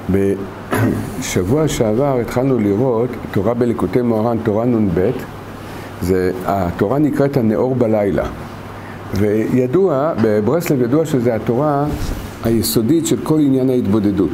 בשבוע שעבר התחלנו לראות תורה בליקוטי מוהר"ן, תורה נ"ב. התורה נקראת הנאור בלילה. וידוע, בברסלב ידוע שזו התורה היסודית של כל עניין ההתבודדות.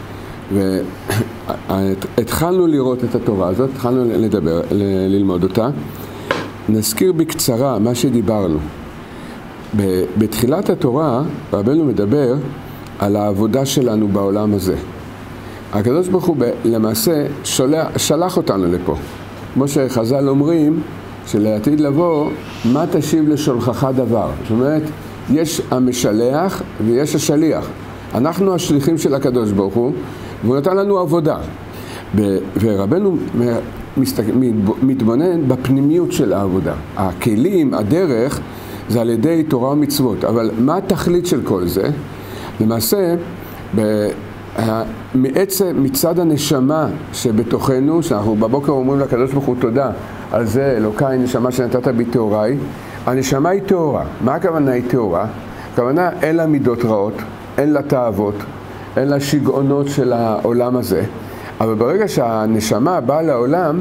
והתחלנו לראות את התורה הזאת, התחלנו ללמוד אותה. נזכיר בקצרה מה שדיברנו. בתחילת התורה רבנו מדבר על העבודה שלנו בעולם הזה. הקדוש ברוך הוא למעשה שלח אותנו לפה. כמו שחז"ל אומרים, שלעתיד לבוא, מה תשיב לשולחך דבר? זאת אומרת, יש המשלח ויש השליח. אנחנו השליחים של הקדוש ברוך הוא, והוא נתן לנו עבודה. ורבנו מתבונן בפנימיות של העבודה. הכלים, הדרך, זה על ידי תורה ומצוות. אבל מה התכלית של כל זה? למעשה, מצד הנשמה שבתוכנו, שאנחנו בבוקר אומרים לקדוש ברוך הוא תודה על זה, אלוקיי, נשמה שנתת בי טהוריי, הנשמה היא טהורה. מה הכוונה היא טהורה? הכוונה אין לה מידות רעות, אין לה תאוות, אין לה שגעונות של העולם הזה. אבל ברגע שהנשמה באה לעולם,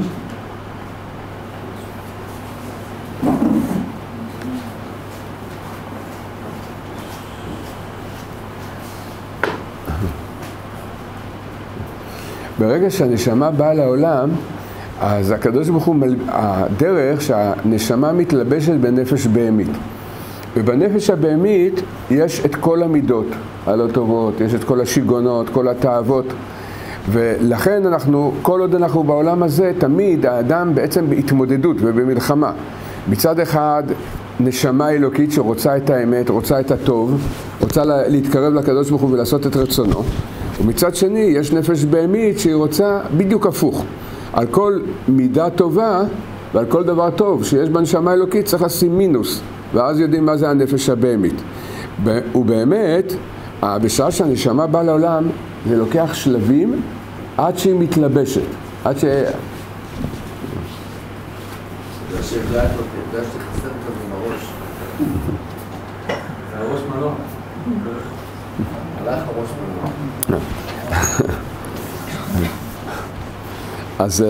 ברגע שהנשמה באה לעולם, אז הקדוש ברוך הוא, הדרך שהנשמה מתלבשת בנפש בהמית. ובנפש הבהמית יש את כל המידות הלא טובות, יש את כל השיגונות, כל התאוות. ולכן כל עוד אנחנו בעולם הזה, תמיד האדם בעצם בהתמודדות ובמלחמה. מצד אחד, נשמה אלוקית שרוצה את האמת, רוצה את הטוב, רוצה להתקרב לקדוש ברוך הוא ולעשות את רצונו. ומצד שני, יש נפש בהמית שהיא רוצה בדיוק הפוך. על כל מידה טובה ועל כל דבר טוב שיש בנשמה אלוקית צריך לשים מינוס, ואז יודעים מה זה הנפש הבהמית. ובאמת, בשעה שהנשמה באה לעולם, זה לוקח שלבים עד שהיא מתלבשת. עד ש... הרגשתי חסר כזה בראש. זה הראש מלון. הלך הראש מלון. אז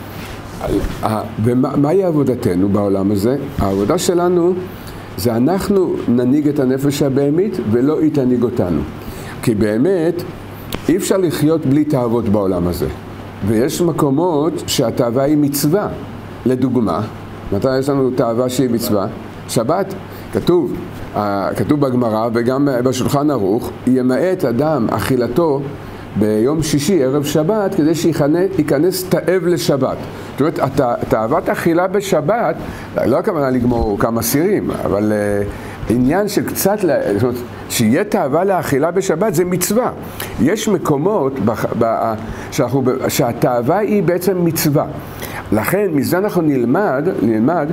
ומהי עבודתנו בעולם הזה? העבודה שלנו זה אנחנו ננהיג את הנפש הבהמית ולא היא תנהיג אותנו. כי באמת אי אפשר לחיות בלי תאוות בעולם הזה. ויש מקומות שהתאווה היא מצווה. לדוגמה, מתי יש לנו תאווה שהיא מצווה? שבת. כתוב בגמרא וגם בשולחן ערוך, ימעט אדם אכילתו ביום שישי, ערב שבת, כדי שייכנס תאב לשבת. זאת אומרת, תאוות אכילה בשבת, לא הכוונה לגמור כמה סירים, אבל עניין של קצת, זאת אומרת, שיהיה תאווה לאכילה בשבת זה מצווה. יש מקומות שהתאווה היא בעצם מצווה. לכן, מזה אנחנו נלמד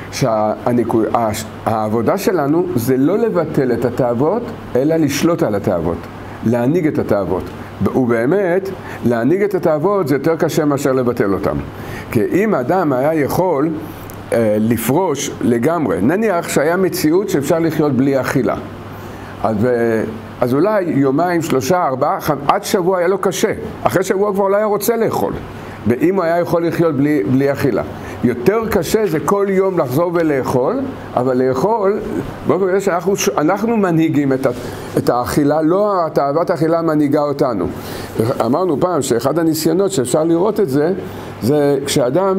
שהעבודה שלנו זה לא לבטל את התאוות, אלא לשלוט על התאוות, להנהיג את התאוות. ובאמת, להנהיג את התאוות זה יותר קשה מאשר לבטל אותם. כי אם אדם היה יכול לפרוש לגמרי, נניח שהיה מציאות שאפשר לחיות בלי אכילה. אז אולי יומיים, 3, 4, עד שבוע היה לו קשה. אחרי שבוע כבר לא היה רוצה לאכול. ואם הוא היה יכול לחיות בלי אכילה. יותר קשה זה כל יום לחזור ולאכול, אבל לאכול, באופן כזה שאנחנו מנהיגים את האכילה, לא תאוות האכילה מנהיגה אותנו. אמרנו פעם שאחד הניסיונות שאפשר לראות את זה, זה כשאדם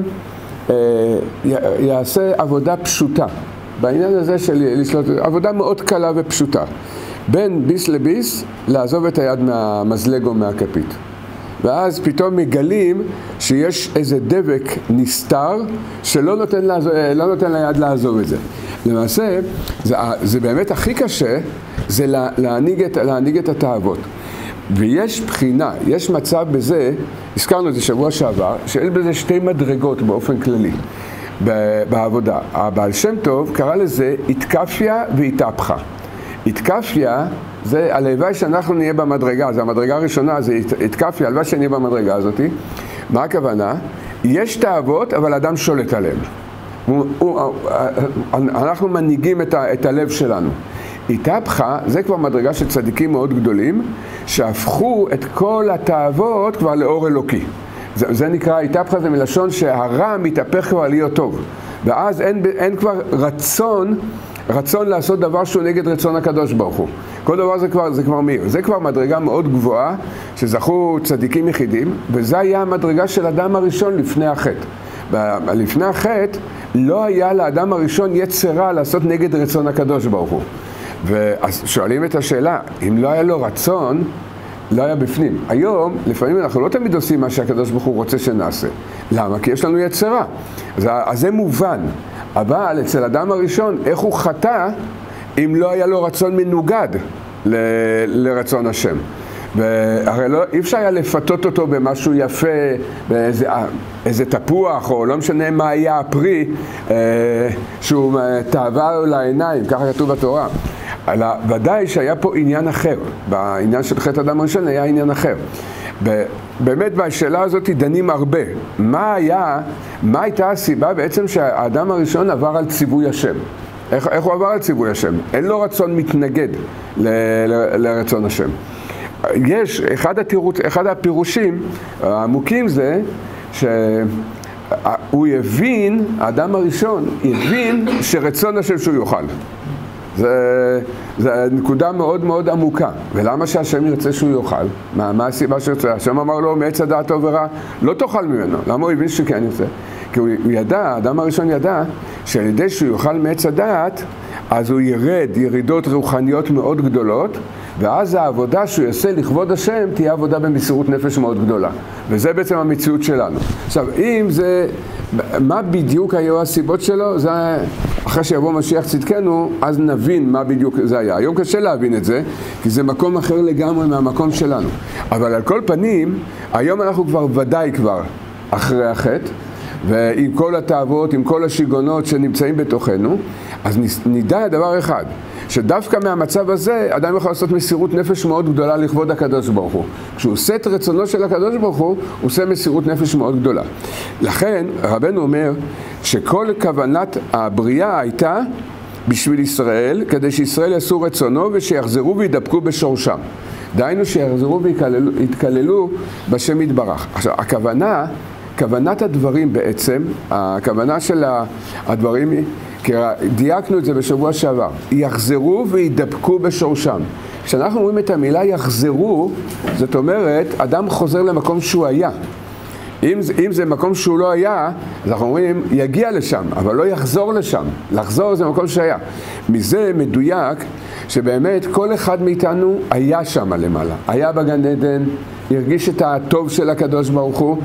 יעשה עבודה פשוטה. בעניין הזה של לשלוט, עבודה מאוד קלה ופשוטה. בין ביס לביס, לעזוב את היד מהמזלג או מהכפית. ואז פתאום מגלים שיש איזה דבק נסתר שלא נותן ליד לעזוב את זה. למעשה, זה באמת הכי קשה, זה להנהיג את התאוות. ויש בחינה, יש מצב בזה, הזכרנו את זה שבוע שעבר, שיש בזה 2 מדרגות באופן כללי בעבודה. הבעל שם טוב קרא לזה התקפיה והתהפכה. התקפיה זה הלוואי שאנחנו נהיה במדרגה, זה המדרגה הראשונה, זה התקפיה, הלוואי שנהיה במדרגה הזאת. מה הכוונה? יש תאוות, אבל אדם שולט עליהם. אנחנו מנהיגים את הלב שלנו. התהפכה, זה כבר מדרגה של צדיקים מאוד גדולים, שהפכו את כל התאוות כבר לאור אלוקי. זה נקרא התהפכה, זה מלשון שהרע מתהפך כבר להיות טוב. ואז אין כבר רצון לעשות דבר שהוא נגד רצון הקדוש ברוך הוא. כל דבר זה כבר מאיר. זה כבר מדרגה מאוד גבוהה שזכו צדיקים יחידים, וזה היה המדרגה של אדם הראשון לפני החטא. לפני החטא לא היה לאדם הראשון יצרה לעשות נגד רצון הקדוש ברוך הוא. ואז שואלים את השאלה, אם לא היה לו רצון, לא היה בפנים. היום, לפעמים אנחנו לא תמיד עושים מה שהקדוש ברוך הוא רוצה שנעשה. למה? כי יש לנו יצרה. אז זה מובן. אבל אצל אדם הראשון, איך הוא חטא אם לא היה לו רצון מנוגד לרצון השם? והרי אי אפשר היה לפתות אותו במשהו יפה, באיזה תפוח, או לא משנה מה היה הפרי, שהוא תאווה לעיניים, ככה כתוב בתורה. אלא ודאי שהיה פה עניין אחר. בעניין של חטא אדם הראשון היה עניין אחר. באמת בשאלה הזאת דנים הרבה. מה הייתה הסיבה בעצם שהאדם הראשון עבר על ציווי השם? איך הוא עבר על ציווי השם? אין לו רצון מתנגד לרצון השם. יש, אחד הפירושים העמוקים זה שהוא הבין, האדם הראשון הבין שרצון השם שהוא יאכל. זה נקודה מאוד מאוד עמוקה. ולמה שהשם ירצה שהוא יאכל? מה הסיבה שירצה? השם אמר לו, מעץ הדעת טוב ורע, לא תאכל ממנו. למה הוא הבין שכן ירצה? כי הוא ידע, האדם הראשון ידע, שעל ידי שהוא יאכל מעץ הדעת, אז הוא ירד ירידות רוחניות מאוד גדולות, ואז העבודה שהוא יעשה לכבוד השם תהיה עבודה במסירות נפש מאוד גדולה. וזה בעצם המציאות שלנו. עכשיו, אם זה, מה בדיוק היו הסיבות שלו? זה אחרי שיבוא משיח צדקנו, אז נבין מה בדיוק זה היה. היום קשה להבין את זה, כי זה מקום אחר לגמרי מהמקום שלנו. אבל על כל פנים, היום אנחנו כבר ודאי כבר אחרי החטא, ועם כל התאוות, עם כל השיגונות שנמצאים בתוכנו, אז נדע דבר אחד, שדווקא מהמצב הזה, אדם יכול לעשות מסירות נפש מאוד גדולה לכבוד הקדוש ברוך הוא. כשהוא עושה את רצונו של הקדוש ברוך הוא, הוא עושה מסירות נפש מאוד גדולה. לכן, רבנו אומר, שכל כוונת הבריאה הייתה בשביל ישראל, כדי שישראל יעשו רצונו ושיחזרו וידבקו בשורשם. דהיינו שיחזרו ויתקללו בשם יתברך. עכשיו, כוונת הדברים בעצם, הכוונה של הדברים היא, כי דייקנו את זה בשבוע שעבר, יחזרו וידבקו בשורשם. כשאנחנו אומרים את המילה יחזרו, זאת אומרת, אדם חוזר למקום שהוא היה. אם זה מקום שהוא לא היה, אז אנחנו אומרים, יגיע לשם, אבל לא יחזור לשם. לחזור זה מקום שהיה. מזה מדויק שבאמת כל אחד מאיתנו היה שם למעלה. היה בגן עדן, הרגיש את הטוב של הקדוש ברוך הוא,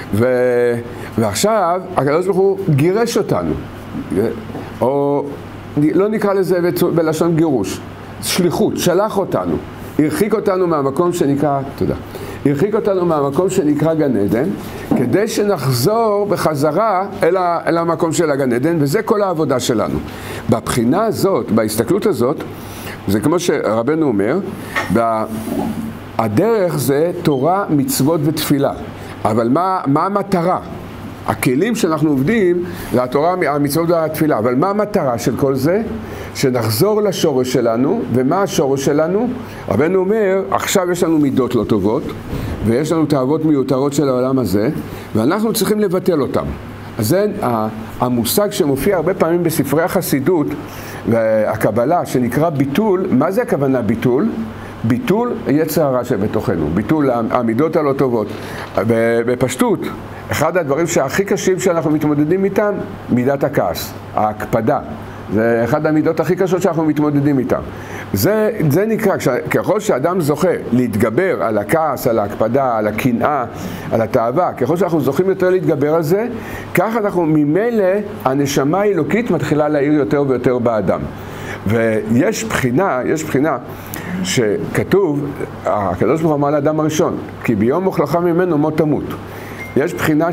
ועכשיו הקדוש ברוך הוא גירש אותנו. או לא נקרא לזה בלשון גירוש, שליחות, שלח אותנו, הרחיק אותנו מהמקום שנקרא, תודה, הרחיק אותנו מהמקום שנקרא גן עדן, כדי שנחזור בחזרה אל המקום של הגן עדן, וזה כל העבודה שלנו. בבחינה הזאת, בהסתכלות הזאת, זה כמו שרבנו אומר, הדרך זה תורה, מצוות ותפילה. אבל מה המטרה? הכלים שאנחנו עובדים זה התורה, המצוות והתפילה. אבל מה המטרה של כל זה? שנחזור לשורש שלנו. ומה השורש שלנו? רבנו אומר, עכשיו יש לנו מידות לא טובות, ויש לנו תאוות מיותרות של העולם הזה, ואנחנו צריכים לבטל אותם. אז זה המושג שמופיע הרבה פעמים בספרי החסידות והקבלה, שנקרא ביטול. מה זה הכוונה ביטול? ביטול יצר הרע שבתוכנו, ביטול המידות הלא טובות. בפשטות, אחד הדברים שהכי קשים שאנחנו מתמודדים איתם, מידת הכעס, ההקפדה. זה אחד המידות הכי קשות שאנחנו מתמודדים איתם. זה נקרא, ככל שאדם זוכה להתגבר על הכעס, על ההקפדה, על הקנאה, על התאווה, ככל שאנחנו זוכים יותר להתגבר על זה, כך אנחנו ממילא, הנשמה האלוקית מתחילה להאיר יותר ויותר באדם. ויש בחינה שכתוב, הקדוש ברוך הוא אמר לאדם הראשון, כי ביום מוכלך ממנו מות תמות. יש בחינה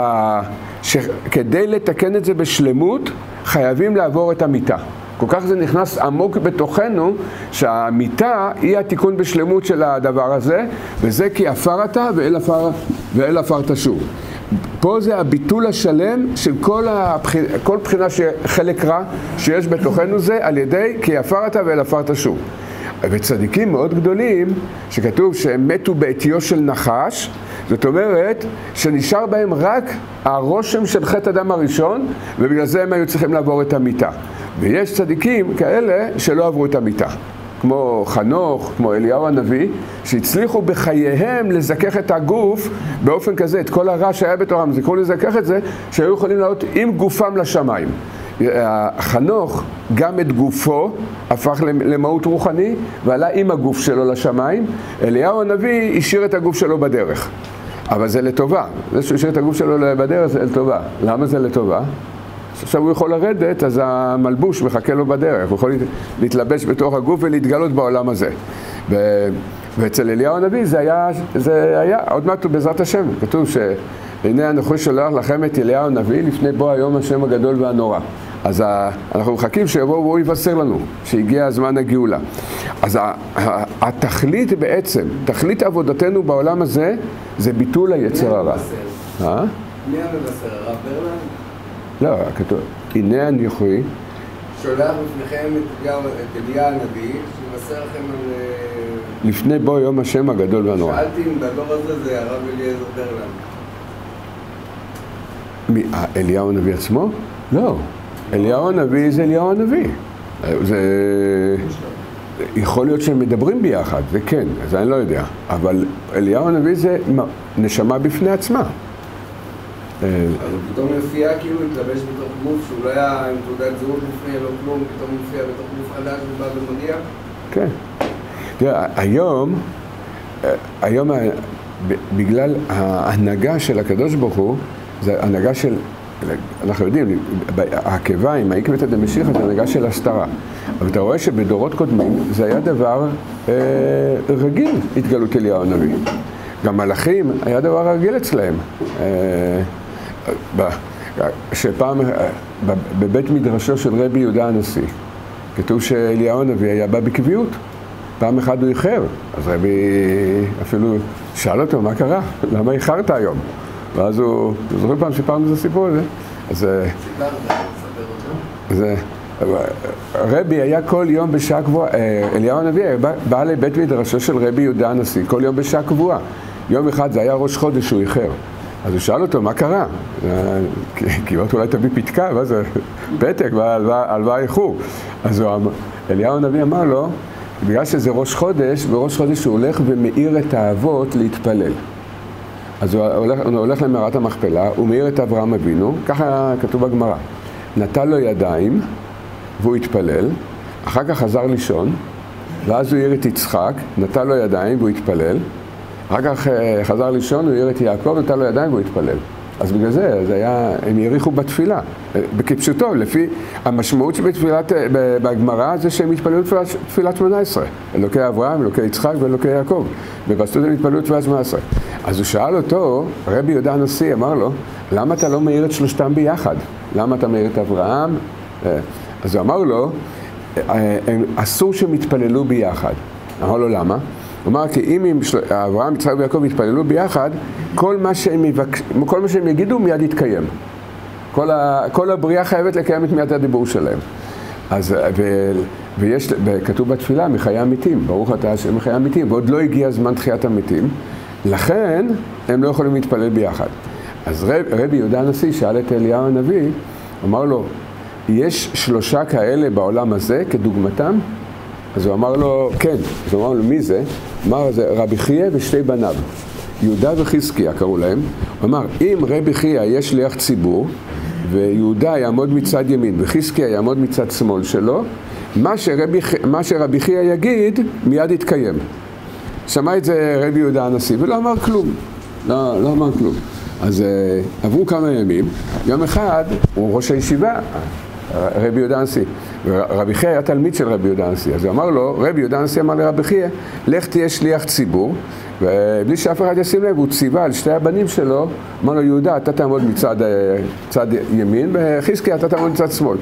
שכדי לתקן את זה בשלמות, חייבים לעבור את המיטה. כל כך זה נכנס עמוק בתוכנו, שהמיטה היא התיקון בשלמות של הדבר הזה, וזה כי עפרת ואל עפר תשוב. פה זה הביטול השלם של כל בחינה שחלק רע שיש בתוכנו זה על ידי כי עפרת ואל עפר תשוב. וצדיקים מאוד גדולים, שכתוב שהם מתו בעטיו של נחש, זאת אומרת שנשאר בהם רק הרושם של חטא אדם הראשון, ובגלל זה הם היו צריכים לעבור את המיטה. ויש צדיקים כאלה שלא עברו את המיטה, כמו חנוך, כמו אליהו הנביא, שהצליחו בחייהם לזכך את הגוף באופן כזה, את כל הרע שהיה בתורם, זכרו לזכך את זה, שהיו יכולים לעלות עם גופם לשמיים. חנוך גם את גופו הפך למהות רוחני ועלה עם הגוף שלו לשמיים. אליהו הנביא השאיר את הגוף שלו בדרך, אבל זה לטובה. זה שהוא השאיר את הגוף שלו בדרך זה לטובה. למה זה לטובה? עכשיו הוא יכול לרדת, אז המלבוש מחכה לו בדרך, הוא יכול להתלבש בתוך הגוף ולהתגלות בעולם הזה. ואצל אליהו הנביא זה היה עוד מעט בעזרת השם, כתוב שהנה אנוכי שולח לכם את אליהו הנביא לפני בוא היום השם הגדול והנורא. אז אנחנו מחכים שיבואו והוא יבשר לנו שהגיע הזמן הגאולה. אז התכלית בעצם, תכלית עבודתנו בעולם הזה זה ביטול היצר הרע. מי המבשר? הרב ברלנד? לא, כתוב, הנה אנוכי שולח בפניכם את אליהו הנביא שיבשר לכם על... לפני בוא יום השם הגדול והנורא. שאלתי אם בדור הזה זה הרב אליעזר ברלנד. אליהו הנביא עצמו? לא. אליהו הנביא זה אליהו הנביא. זה... יכול להיות שהם מדברים ביחד, זה כן, זה אני לא יודע. אבל אליהו הנביא זה נשמה בפני עצמה. אז הוא פתאום מופיע כאילו התלבש בתוך גוף שהוא לא היה עם תעודת זהות לפני, לא כלום, פתאום מופיע בתוך גוף חדש ובא ומגיע? כן. תראה, היום בגלל ההנהגה של הקדוש ברוך הוא, זה הנהגה של, אנחנו יודעים, העקביים, העקבתא דמשיחא זה הנהגה של הסתרה. אבל אתה רואה שבדורות קודמים זה היה דבר רגיל, התגלות אליהו הנביא. גם מלאכים היה דבר רגיל אצלהם. שפעם בבית מדרשו של רבי יהודה הנשיא, כתוב שאליהו הנביא היה בא בקביעות. פעם אחד הוא איחר, אז רבי אפילו שאל אותו, מה קרה? למה איחרת היום? ואז הוא זוכר פעם שפעם זה סיפור הזה. אז רבי היה כל יום בשעה קבועה, אליהו הנביא בא לבית מדרשו של רבי יהודה הנשיא, כל יום בשעה קבועה. יום אחד זה היה ראש חודש שהוא איחר. אז הוא שאל אותו, מה קרה? כי אולי תביא פתקה, ואז פתק, ועל מה איחור. אז אליהו הנביא אמר לו, בגלל שזה ראש חודש, בראש חודש הוא הולך ומאיר את האבות להתפלל. אז הוא הולך למערת המכפלה, הוא מאיר את אברהם אבינו, ככה כתוב בגמרא. נטל לו ידיים, והוא התפלל, אחר כך חזר לישון, ואז הוא העיר את יצחק, נטל לו ידיים והוא התפלל, אחר כך חזר לישון, הוא העיר את יעקב, נטל לו ידיים והוא התפלל. אז בגלל זה הם יריחו בתפילה, בכפשוטו, לפי המשמעות שבתפילת, בגמרא זה שהם התפללו תפילת 18, אלוקי אברהם, אלוקי יצחק ואלוקי יעקב, ובסטות הם התפללו תפילת 18. אז הוא שאל אותו, רבי יהודה הנשיא אמר לו, למה אתה לא מאיר את שלושתם ביחד? למה אתה מאיר את אברהם? אז הוא אמר לו, אסור שהם יתפללו ביחד. אמר לו, למה? הוא אמר, כי אם אברהם, יצחק ויעקב יתפללו ביחד, כל מה שהם יגידו מיד יתקיים. כל הבריאה חייבת לקיים את מיד הדיבור שלהם. אז, ויש, כתוב בתפילה, מחיי המתים, ברוך אתה השם מחיי המתים, ועוד לא הגיע זמן תחיית המתים, לכן הם לא יכולים להתפלל ביחד. אז רבי יהודה הנשיא שאל את אליהו הנביא, אמר לו, יש 3 כאלה בעולם הזה כדוגמתם? אז הוא אמר לו, כן. אז הוא אמר לו, מי זה? אמר, זה רבי חייא ושתי בניו, יהודה וחזקיה קראו להם. הוא אמר, אם רבי חייא יש שליח ציבור, ויהודה יעמוד מצד ימין, וחזקיה יעמוד מצד שמאל שלו, מה שרבי חייא יגיד, מיד יתקיים. שמע את זה רבי יהודה הנשיא, ולא אמר כלום. לא אמר כלום. אז עברו כמה ימים, יום אחד הוא ראש הישיבה, רבי יהודה הנשיא, ורבי חייא היה תלמיד של רבי יהודה הנשיא, אז הוא אמר לו, רבי יהודה הנשיא אמר לרבי חייא, לך תהיה שליח ציבור, ובלי שאף אחד ישים לב, הוא ציווה על 2 הבנים שלו, אמר לו, יהודה, אתה תעמוד מצד ימין, וחזקיה, אתה תעמוד מצד שמאל.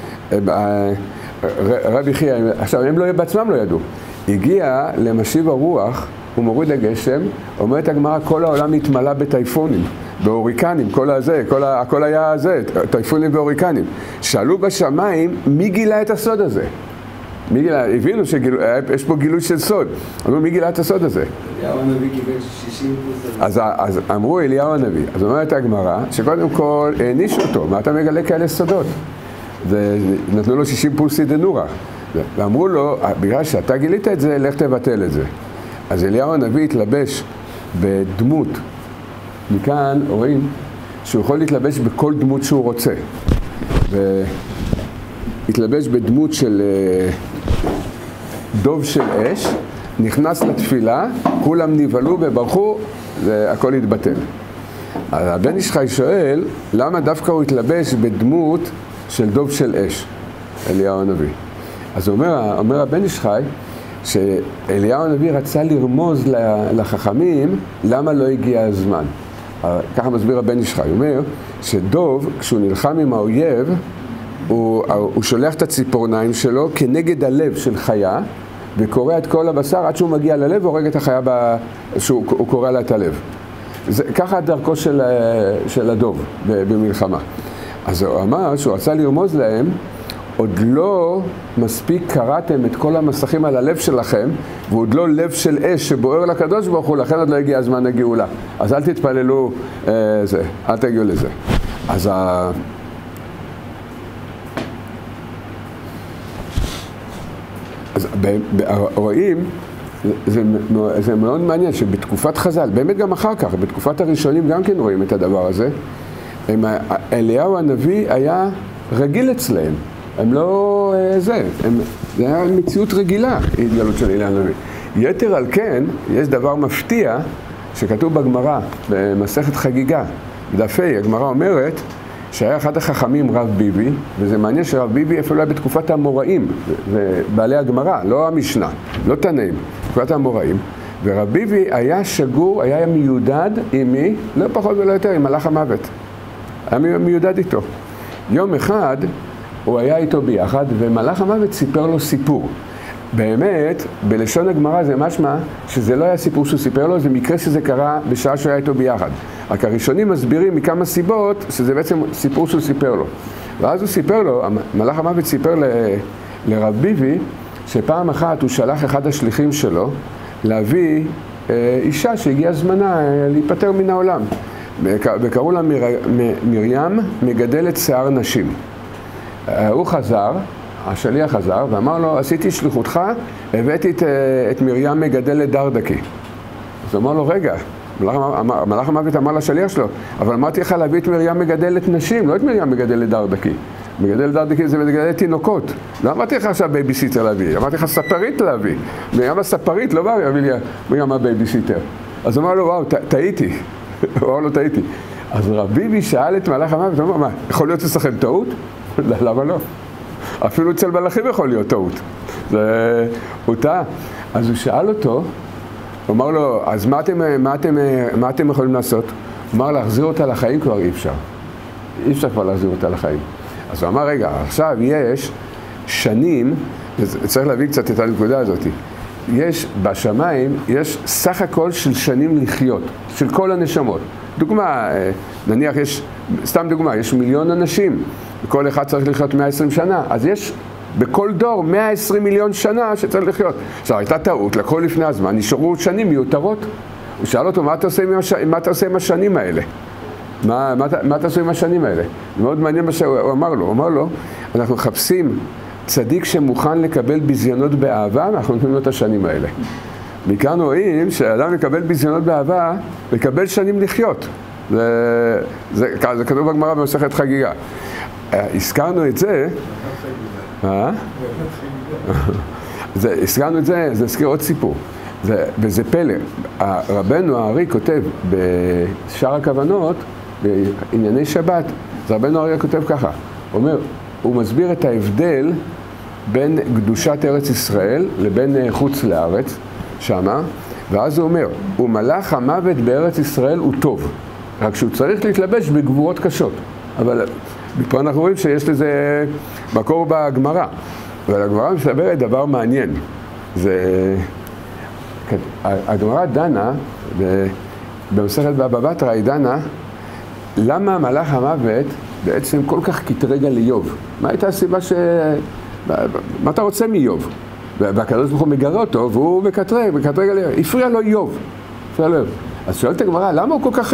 רבי חייא, עכשיו, הם בעצמם לא ידעו, הגיע למשיב הרוח, הוא מוריד הגשם, אומרת הגמרא, כל העולם התמלא בטייפונים, בהוריקנים, הכל היה זה, טייפונים והוריקנים. שאלו בשמיים, מי גילה את הסוד הזה? הבינו שיש פה גילוי של סוד. אמרו, מי גילה את הסוד הזה? אליהו הנביא קיבל 60 פלוס. אז אמרו אליהו הנביא. אז אומרת הגמרא, שקודם כל הענישו אותו, מה אתה מגלה כאלה סודות? ונתנו לו 60 פלוסי דנורה. ואמרו לו, בגלל שאתה גילית את זה, לך תבטל את זה. אז אליהו הנביא התלבש בדמות. מכאן רואים שהוא יכול להתלבש בכל דמות שהוא רוצה. והתלבש בדמות של דוב של אש, נכנס לתפילה, כולם נבהלו וברחו, והכל התבטל. אז הבן איש חי שואל, למה דווקא הוא התלבש בדמות של דוב של אש, אליהו הנביא? אז אומר הבן איש חי, שאליהו הנביא רצה לרמוז לחכמים, למה לא הגיע הזמן. ככה מסביר הבן איש חי, הוא אומר שדוב, כשהוא נלחם עם האויב, הוא שולח את הציפורניים שלו כנגד הלב של חיה, וקורא את כל הבשר עד שהוא מגיע ללב והורג את החיה, הוא קורא לה את הלב. ככה דרכו של הדוב במלחמה. אז הוא אמר שהוא רצה לרמוז להם, עוד לא מספיק קראתם את כל המסכים על הלב שלכם, ועוד לא לב של אש שבוער לקדוש ברוך הוא, לכן עוד לא הגיע הזמן הגאולה. אז אל תתפללו אל תגיעו לזה. אז רואים, זה מאוד מעניין שבתקופת חז"ל, באמת גם אחר כך, בתקופת הראשונים גם כן רואים את הדבר הזה. אליהו הנביא היה רגיל אצלהם. הם לא זה היה מציאות רגילה, התגלות של אליהו הנביא. יתר על כן, יש דבר מפתיע שכתוב בגמרא, במסכת חגיגה, בדף ה', הגמרא אומרת שהיה אחד החכמים רב ביבי, וזה מעניין שרב ביבי אפילו היה בתקופת האמוראים, ובעלי הגמרא, לא המשנה, לא תנאים, בתקופת האמוראים, ורב ביבי היה שגור, היה מיודד עם מי? לא פחות ולא יותר, עם מלאך המוות. היה מיודד איתו. יום אחד הוא היה איתו ביחד, ומלאך המוות סיפר לו סיפור. באמת, בלשון הגמרא זה משמע שזה לא היה סיפור שהוא סיפר לו, זה מקרה שזה קרה בשעה שהוא היה איתו ביחד. רק הראשונים מסבירים מכמה סיבות שזה בעצם סיפור שהוא סיפר לו. ואז הוא סיפר לו, מלאך המוות סיפר לרב ביבי, שפעם אחת הוא שלח אחד השליחים שלו להביא אישה שהגיעה זמנה להיפטר מן העולם. וקראו לה מרים מגדלת שיער נשים. הוא חזר, השליח חזר, ואמר לו, עשיתי שליחותך, הבאתי את מרים מגדלת דרדקי. אז הוא אמר לו, רגע, מלאך המוות אמר לשליח שלו, אבל אמרתי לך להביא את מרים מגדלת נשים, לא את מרים מגדלת דרדקי. מגדלת דרדקי זה מגדלת תינוקות. לא אמרתי לך עכשיו בייביסיטר להביא, אמרתי לך ספרית להביא. מרים הספרית לא בא להביא לי מרים הבייביסיטר. אז הוא אמר לו, וואו, טעיתי. הוא אמר לו, טעיתי. אז רב ביבי שאל את מלאך המוות, הוא אמר, מה, יכול להיות אצלכם טעות? למה לא? אפילו אצל מלאכים יכול להיות טעות. הוא טעה. אז הוא שאל אותו, הוא אמר לו, אז מה אתם יכולים לעשות? הוא אמר, להחזיר אותה לחיים כבר אי אפשר. אי אפשר כבר להחזיר אותה לחיים. אז הוא אמר, רגע, עכשיו יש שנים, צריך להביא קצת את הנקודה הזאת, יש בשמיים, יש סך הכל של שנים לחיות, של כל הנשמות. דוגמה, נניח יש, סתם דוגמה, יש 1,000,000 אנשים, וכל אחד צריך לחיות 120 שנה, אז יש בכל דור 120 מיליון שנה שצריך לחיות. עכשיו, הייתה טעות, לקחו לפני הזמן, נשארו שנים מיותרות. הוא שאל אותו, מה אתה עושה עם השנים האלה? מה אתה עושה עם השנים האלה? מאוד מעניין מה שהוא אמר לו. הוא אמר לו, אנחנו מחפשים צדיק שמוכן לקבל בזיינות באהבה, ואנחנו נותנים לו את השנים האלה. מכאן רואים שאדם מקבל בזיינות באהבה, מקבל שנים לחיות. זה כתוב בגמרא במסכת חגיגה. הזכרנו את זה, הזכרנו את זה, זה הזכיר עוד סיפור. וזה פלא. רבנו הארי כותב בשאר הכוונות, בענייני שבת, אז רבנו הארי כותב ככה, הוא אומר, הוא מסביר את ההבדל בין קדושת ארץ ישראל לבין חוץ לארץ, שמה, ואז הוא אומר, ומלאך המוות בארץ ישראל הוא טוב, רק שהוא צריך להתלבש בגבורות קשות. אבל פה אנחנו רואים שיש לזה מקור בגמרא, אבל הגמרא מסברת דבר מעניין. הגמרא דנה, במסכת בבא בתרא היא דנה, למה מלאך המוות בעצם כל כך קטרג על איוב? מה הייתה הסיבה מה אתה רוצה מאיוב? והקדוש ברוך הוא מגרה אותו, והוא מקטרג עליה, הפריע לו איוב. אז שואלת הגמרא, למה הוא כל כך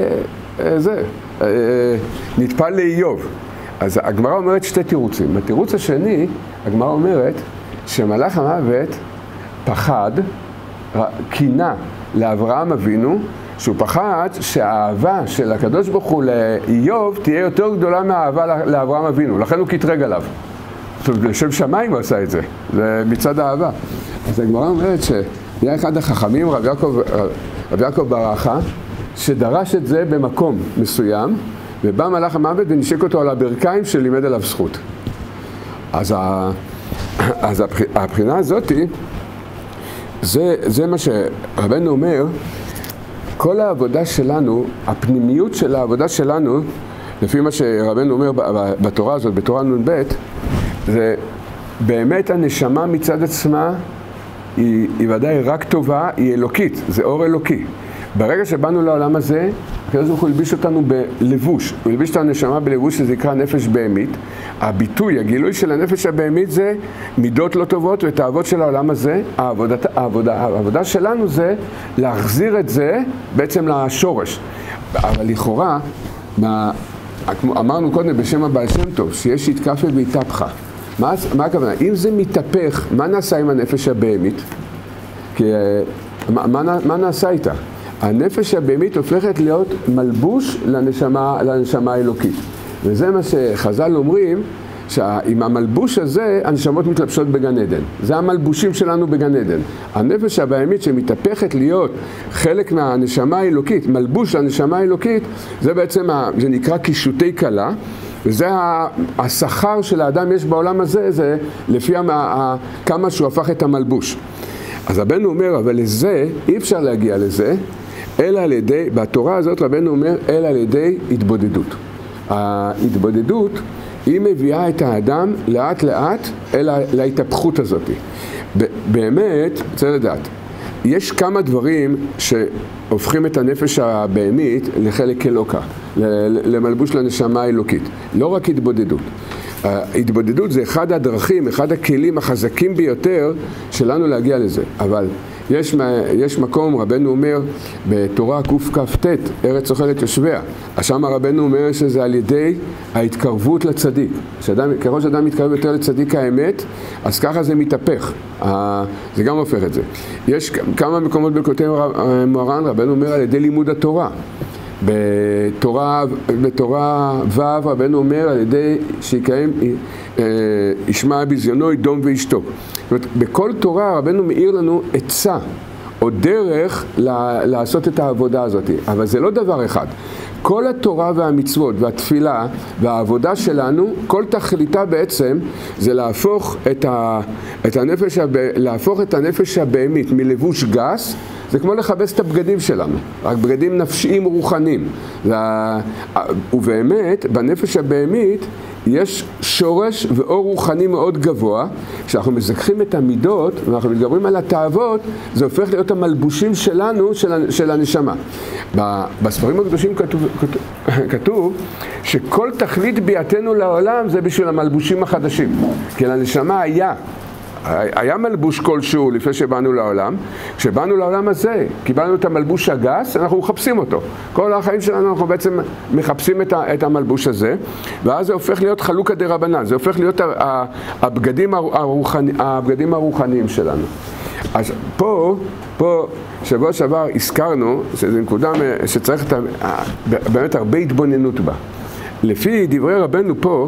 נטפל לאיוב? אז הגמרא אומרת שתי תירוצים. בתירוץ השני, הגמרא אומרת שמלאך המוות פחד, קינה לאברהם אבינו, שהוא פחד שהאהבה של הקדוש ברוך הוא לאיוב תהיה יותר גדולה מהאהבה לאברהם אבינו, לכן הוא קטרג עליו. לשם שמיים הוא עשה את זה, זה מצד האהבה. אז הגמרא אומרת שהיה אחד החכמים, רב יעקב ברכה, שדרש את זה במקום מסוים, ובא מלאך המוות ונשק אותו על הברכיים שלימד עליו זכות. אז הבחינה הזאת, זה מה שרבנו אומר, כל העבודה שלנו, הפנימיות של העבודה שלנו, לפי מה שרבנו אומר בתורה הזאת, בתורה נ"ב, זה באמת הנשמה מצד עצמה, היא ודאי רק טובה, היא אלוקית, זה אור אלוקי. ברגע שבאנו לעולם הזה, הקדוש ברוך הוא הלביש אותנו בלבוש, הוא הלביש את הנשמה בלבוש שזה נקרא נפש בהמית. הביטוי, הגילוי של הנפש הבהמית זה מידות לא טובות ותאוות של העולם הזה. העבודה שלנו זה להחזיר את זה בעצם לשורש. אבל לכאורה, אמרנו קודם בשם הבעל שם טוב, שיש יתקפה ויתהפכה. מה הכוונה? אם זה מתהפך, מה נעשה עם הנפש הבהמית? מה נעשה איתה? הנפש הבהמית הופכת להיות מלבוש לנשמה האלוקית. וזה מה שחז"ל אומרים, שעם המלבוש הזה הנשמות מתלבשות בגן עדן. זה המלבושים שלנו בגן עדן. הנפש הבהמית שמתהפכת להיות חלק מהנשמה האלוקית, מלבוש לנשמה האלוקית, זה בעצם, זה נקרא קישוטי קלה, וזה השכר של האדם יש בעולם הזה, זה לפי כמה שהוא הפך את המלבוש. אז רבנו אומר, אבל לזה, אי אפשר להגיע לזה, אלא על ידי, בתורה הזאת רבנו אומר, אלא על ידי התבודדות. ההתבודדות היא מביאה את האדם לאט לאט אלא להתהפכות הזאת. באמת, צריך לדעת, יש כמה דברים שהופכים את הנפש הבהמית לחלק אלוקה, למלבוש לנשמה האלוקית. לא רק התבודדות. התבודדות זה אחד הדרכים, אחד הכלים החזקים ביותר שלנו להגיע לזה. אבל יש מקום, רבנו אומר, בתורה קכ"ט, ארץ אוכלת יושביה. שם רבנו אומר שזה על ידי ההתקרבות לצדיק. ככל שאדם מתקרב יותר לצדיק האמת, אז ככה זה מתהפך. זה גם הופך את זה. יש כמה מקומות בליקוטי מוהר"ן, רבנו אומר על ידי לימוד התורה. בתורה ו' רבנו אומר על ידי שיקיים ישמע ביזיונו ידום וישתוק. זאת אומרת, בכל תורה רבנו מאיר לנו עצה או דרך לעשות את העבודה הזאת, אבל זה לא דבר אחד. כל התורה והמצוות והתפילה והעבודה שלנו, כל תכליתה בעצם זה להפוך את הנפש הבהמית מלבוש גס. זה כמו לכבס את הבגדים שלנו, רק בגדים נפשיים ורוחניים. ובאמת, בנפש הבהמית יש שורש ואור רוחני מאוד גבוה. כשאנחנו מזכחים את המידות ואנחנו מתגברים על התאוות, זה הופך להיות המלבושים שלנו, של הנשמה. בספרים הקדושים כתוב שכל תכלית ביאתנו לעולם זה בשביל המלבושים החדשים. כי לנשמה היה מלבוש כלשהו לפני שבאנו לעולם. כשבאנו לעולם הזה, קיבלנו את המלבוש הגס, אנחנו מחפשים אותו. כל החיים שלנו אנחנו בעצם מחפשים את המלבוש הזה, ואז זה הופך להיות חלוקה דרבנן, זה הופך להיות הבגדים הרוחניים שלנו. אז פה שבוע שעבר הזכרנו, שזו נקודה שצריך באמת הרבה התבוננות בה. לפי דברי רבנו פה,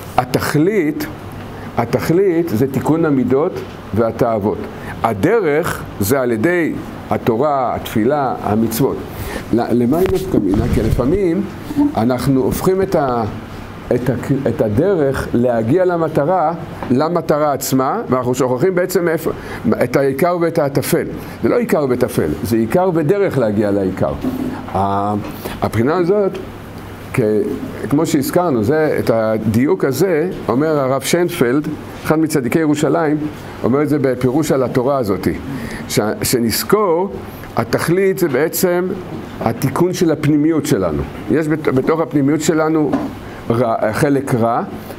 התכלית זה תיקון המידות והתאוות. הדרך זה על ידי התורה, התפילה, המצוות. למה היא נפקא מינה? כי לפעמים אנחנו הופכים את הדרך להגיע למטרה עצמה, ואנחנו שוכחים בעצם את העיקר ואת הטפל. זה לא עיקר וטפל, זה עיקר ודרך להגיע לעיקר. הבחינה הזאת, כמו שהזכרנו, את הדיוק הזה אומר הרב שיינפלד, אחד מצדיקי ירושלים, אומר את זה בפירוש על התורה הזאת, שנזכור, התכלית זה בעצם התיקון של הפנימיות שלנו. יש בתוך הפנימיות שלנו חלק רע,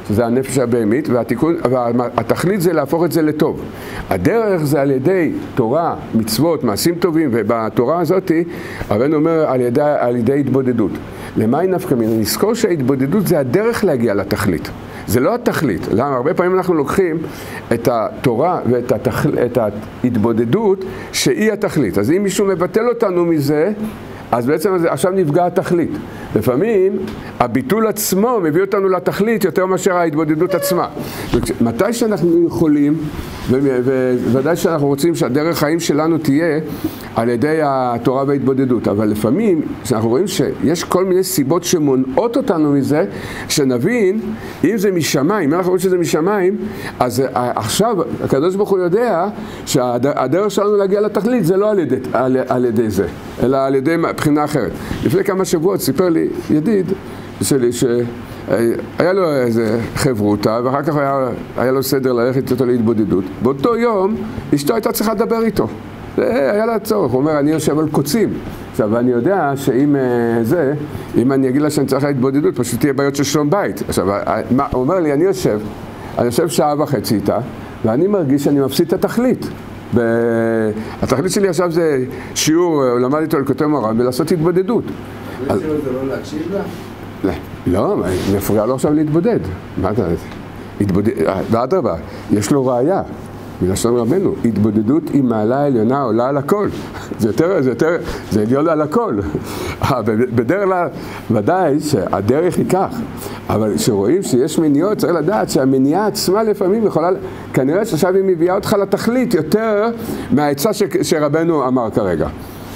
שזה הנפש הבהמית, והתכלית זה להפוך את זה לטוב. הדרך זה על ידי תורה, מצוות, מעשים טובים, ובתורה הזאת, רבנו אומר על ידי התבודדות. למה היא נפקא מינה? נזכור שההתבודדות זה הדרך להגיע לתכלית. זה לא התכלית. למה? הרבה פעמים אנחנו לוקחים את התורה ואת ההתבודדות שהיא התכלית. אז אם מישהו מבטל אותנו מזה, אז בעצם עכשיו נפגע התכלית. לפעמים הביטול עצמו מביא אותנו לתכלית יותר מאשר ההתבודדות עצמה. מתי שאנחנו יכולים, וודאי שאנחנו רוצים שהדרך חיים שלנו תהיה על ידי התורה וההתבודדות, אבל לפעמים שאנחנו רואים שיש כל מיני סיבות שמונעות אותנו מזה, שנבין אם זה משמיים, אם אנחנו רואים שזה משמיים, אז עכשיו הקדוש ברוך הוא יודע שהדרך שלנו להגיע לתכלית זה לא על ידי זה, אלא על ידי בחינה אחרת. לפני כמה שבועות סיפר לי ידיד שלי שהיה לו איזה חברותה, ואחר כך היה לו סדר ללכת איתו להתבודדות. באותו יום אשתו הייתה צריכה לדבר איתו. היה לה צורך, הוא אומר, אני יושב על קוצים. עכשיו, אני יודע שאם אם אני אגיד לה שאני צריך להתבודדות, פשוט תהיה בעיות של שלום בית. עכשיו, הוא אומר לי, אני יושב שעה וחצי איתה, ואני מרגיש שאני מפסיד את התכלית. התכלית שלי עכשיו זה שיעור, למד איתו על כותב מורן, ולעשות התבודדות. זה לא להקשיב לה? לא, מפריע לו עכשיו להתבודד. מה אתה יודע? ואדרבה, יש לו ראייה. בלשון רבנו, התבודדות היא מעלה עליונה, עולה על הכל. זה עליון על הכל. בדרך כלל, ודאי שהדרך היא כך. אבל כשרואים שיש מניעות, צריך לדעת שהמניעה עצמה לפעמים יכולה, כנראה שעכשיו היא מביאה אותך לתכלית יותר מהעצה שרבנו אמר כרגע.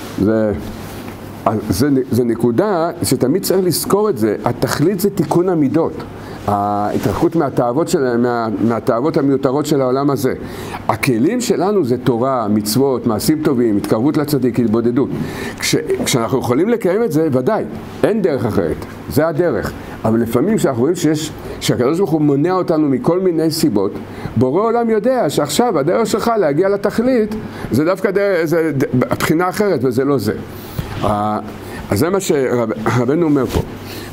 זה נקודה שתמיד צריך לזכור את זה. התכלית זה תיקון המידות. ההתרחקות מהתאוות המיותרות של העולם הזה. הכלים שלנו זה תורה, מצוות, מעשים טובים, התקרבות לצדיק, התבודדות. כשאנחנו יכולים לקיים את זה, ודאי, אין דרך אחרת. זה הדרך. אבל לפעמים כשאנחנו רואים שהקדוש ברוך הוא מונע אותנו מכל מיני סיבות, בורא עולם יודע שעכשיו הדרך שלך להגיע לתכלית, זה דווקא הבחינה אחרת, וזה לא זה. אז זה מה שרבנו אומר פה.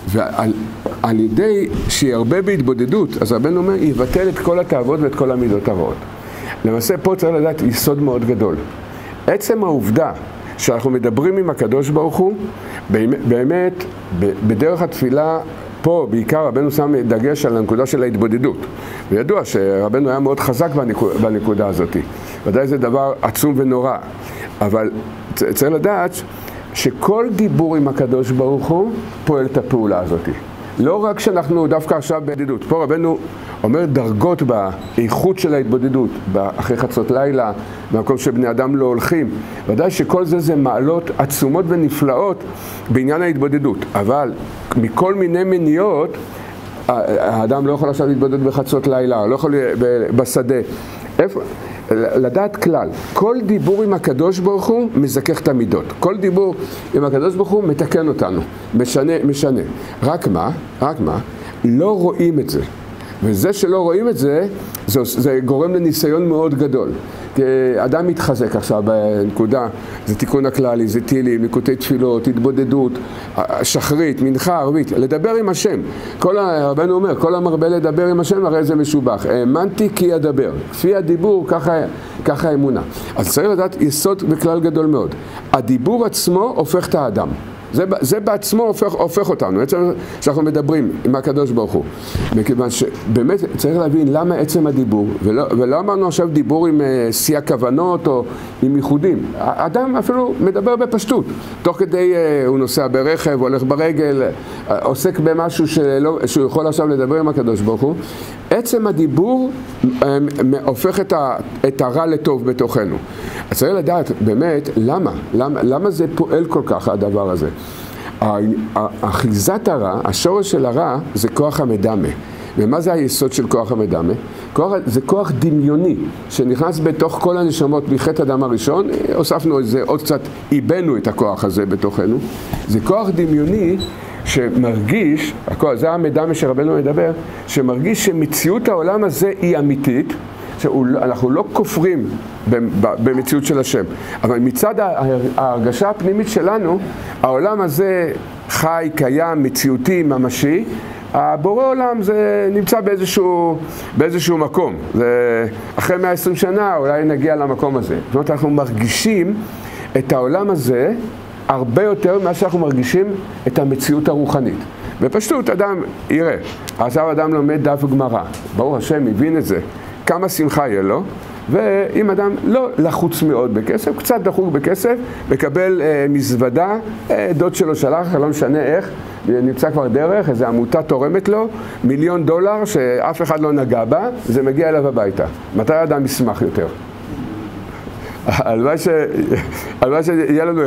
ועל ידי שירבה בהתבודדות, אז רבנו אומר, יבטל את כל התאוות ואת כל המידות הרעות. למעשה פה צריך לדעת יסוד מאוד גדול. עצם העובדה שאנחנו מדברים עם הקדוש ברוך הוא, באמת בדרך התפילה פה בעיקר רבנו שם דגש על הנקודה של ההתבודדות. וידוע שרבנו היה מאוד חזק בנקודה הזאת. ודאי זה דבר עצום ונורא. אבל צריך לדעת שכל דיבור עם הקדוש ברוך הוא פועל את הפעולה הזאת. לא רק שאנחנו דווקא עכשיו בהתבודדות. פה רבנו אומר דרגות באיכות של ההתבודדות, אחרי חצות לילה, במקום שבני אדם לא הולכים. ודאי שכל זה מעלות עצומות ונפלאות בעניין ההתבודדות. אבל מכל מיני מניעות, האדם לא יכול עכשיו להתבודד בחצות לילה, לא יכול בשדה. איפה? לדעת כלל, כל דיבור עם הקדוש ברוך הוא מזכך את המידות. כל דיבור עם הקדוש ברוך הוא מתקן אותנו, משנה. רק מה? לא רואים את זה. וזה שלא רואים את זה, זה גורם לניסיון מאוד גדול. כי אדם מתחזק עכשיו בנקודה, זה תיקון הכללי, זה תהילים, ליקוטי תפילות, התבודדות, שחרית, מנחה, ערבית, לדבר עם השם. רבנו אומר, כל המרבה לדבר עם השם, הרי זה משובח. האמנתי כי אדבר. כפי הדיבור, ככה האמונה. אז צריך לדעת יסוד וכלל גדול מאוד. הדיבור עצמו הופך את האדם. זה בעצמו הופך אותנו, עצם שאנחנו מדברים עם הקדוש ברוך הוא. מכיוון שבאמת צריך להבין למה עצם הדיבור, ולא אמרנו עכשיו דיבור עם שיא הכוונות או עם ייחודים. האדם אפילו מדבר בפשטות, תוך כדי הוא נוסע ברכב, הולך ברגל, עוסק במשהו שהוא יכול עכשיו לדבר עם הקדוש ברוך הוא. עצם הדיבור הופך את הרע לטוב בתוכנו. אז צריך לדעת באמת למה זה פועל כל כך הדבר הזה. אחיזת הרע, השורש של הרע זה כוח המדמה. ומה זה היסוד של כוח המדמה? זה כוח דמיוני שנכנס בתוך כל הנשמות מחטא אדם הראשון, הוספנו את זה עוד קצת, איבנו את הכוח הזה בתוכנו. זה כוח דמיוני שמרגיש, זה המדמה שרבנו מדבר, שמרגיש שמציאות העולם הזה היא אמיתית, שאנחנו לא כופרים במציאות של השם, אבל מצד ההרגשה הפנימית שלנו, העולם הזה חי, קיים, מציאותי, ממשי, הבורא עולם זה נמצא באיזשהו מקום. זה, אחרי 120 שנה אולי נגיע למקום הזה. זאת אומרת, אנחנו מרגישים את העולם הזה הרבה יותר ממה שאנחנו מרגישים את המציאות הרוחנית. בפשטות אדם יראה, עכשיו אדם לומד דף וגמרא, ברוך השם הבין את זה, כמה שמחה יהיה לו, ואם אדם לא לחוץ מאוד בכסף, קצת דחוק בכסף, מקבל מזוודה, דוד שלו שלח, לא משנה איך, נמצא כבר דרך, איזו עמותה תורמת לו, $1,000,000 שאף אחד לא נגע בה, זה מגיע אליו הביתה. מתי האדם ישמח יותר? הלוואי שיהיה לנו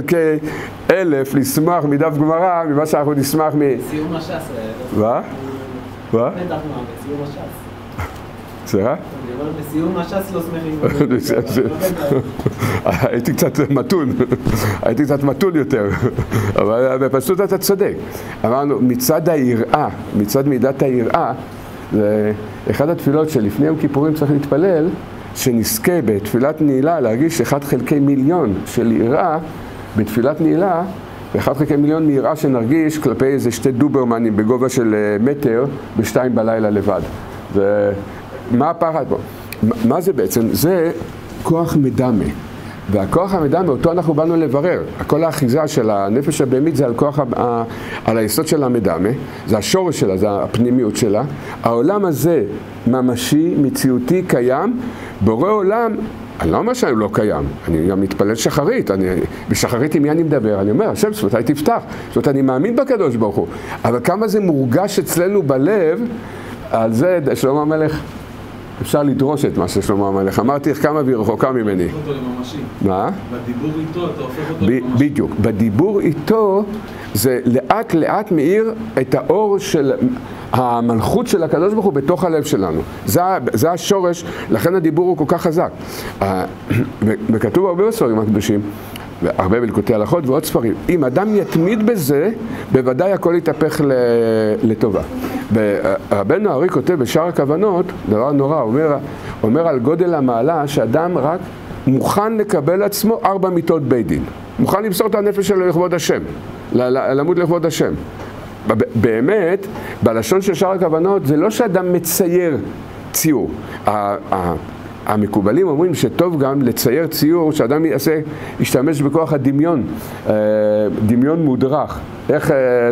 1/1000 לשמח מדף גמרא, ממה שאנחנו נשמח סיום הש"ס. מה? מה? בסיום הש"ס. סליחה? אני אומר, בסיום הש"ס לא שמחים. הייתי קצת מתון יותר, אבל בפשוט אתה צודק. אמרנו, מצד היראה, מצד מידת היראה, זה אחד התפילות שלפני יום כיפורים צריך להתפלל, שנזכה בתפילת נעילה להרגיש 1/1,000,000 של יראה בתפילת נעילה, ו1/1,000,000 מיראה שנרגיש כלפי איזה 2 דוברמנים בגובה של מטר ב2 בלילה לבד. מה הפחד פה? מה זה בעצם? זה כוח מדמה. והכוח המדמה, אותו אנחנו באנו לברר. כל האחיזה של הנפש הבהמית זה על היסוד של המדמה, זה השורש שלה, זה הפנימיות שלה. העולם הזה ממשי, מציאותי, קיים. בורא עולם, אני לא אומר שהוא לא קיים, אני גם מתפלל שחרית, בשחרית עם מי אני מדבר? אני אומר, השם שפתיי תפתח, זאת אומרת, אני מאמין בקדוש ברוך הוא, אבל כמה זה מורגש אצלנו בלב, על זה שלמה המלך, אפשר לדרוש את מה ששלמה המלך, אמרתי איך כמה והיא רחוקה ממני. מה? בדיבור איתו אתה הופך אותו לממשי. בדיוק, בדיבור איתו זה לאט לאט מאיר את האור של המלכות של הקדוש ברוך הוא בתוך הלב שלנו. זה השורש, לכן הדיבור הוא כל כך חזק. וכתוב הרבה בספרים הקדושים, הרבה בליקוטי הלכות ועוד ספרים. אם אדם יתמיד בזה, בוודאי הכל יתהפך לטובה. רבנו הארי כותב בשאר הכוונות, דבר נורא, אומר על גודל המעלה שאדם רק מוכן לקבל עצמו 4 מיתות בית דין. מוכן למסור את הנפש שלו לכבוד השם, למות לכבוד השם. באמת, בלשון של שאר הכוונות, זה לא שאדם מצייר ציור. המקובלים אומרים שטוב גם לצייר ציור, שאדם ישתמש בכוח הדמיון, דמיון מודרך. איך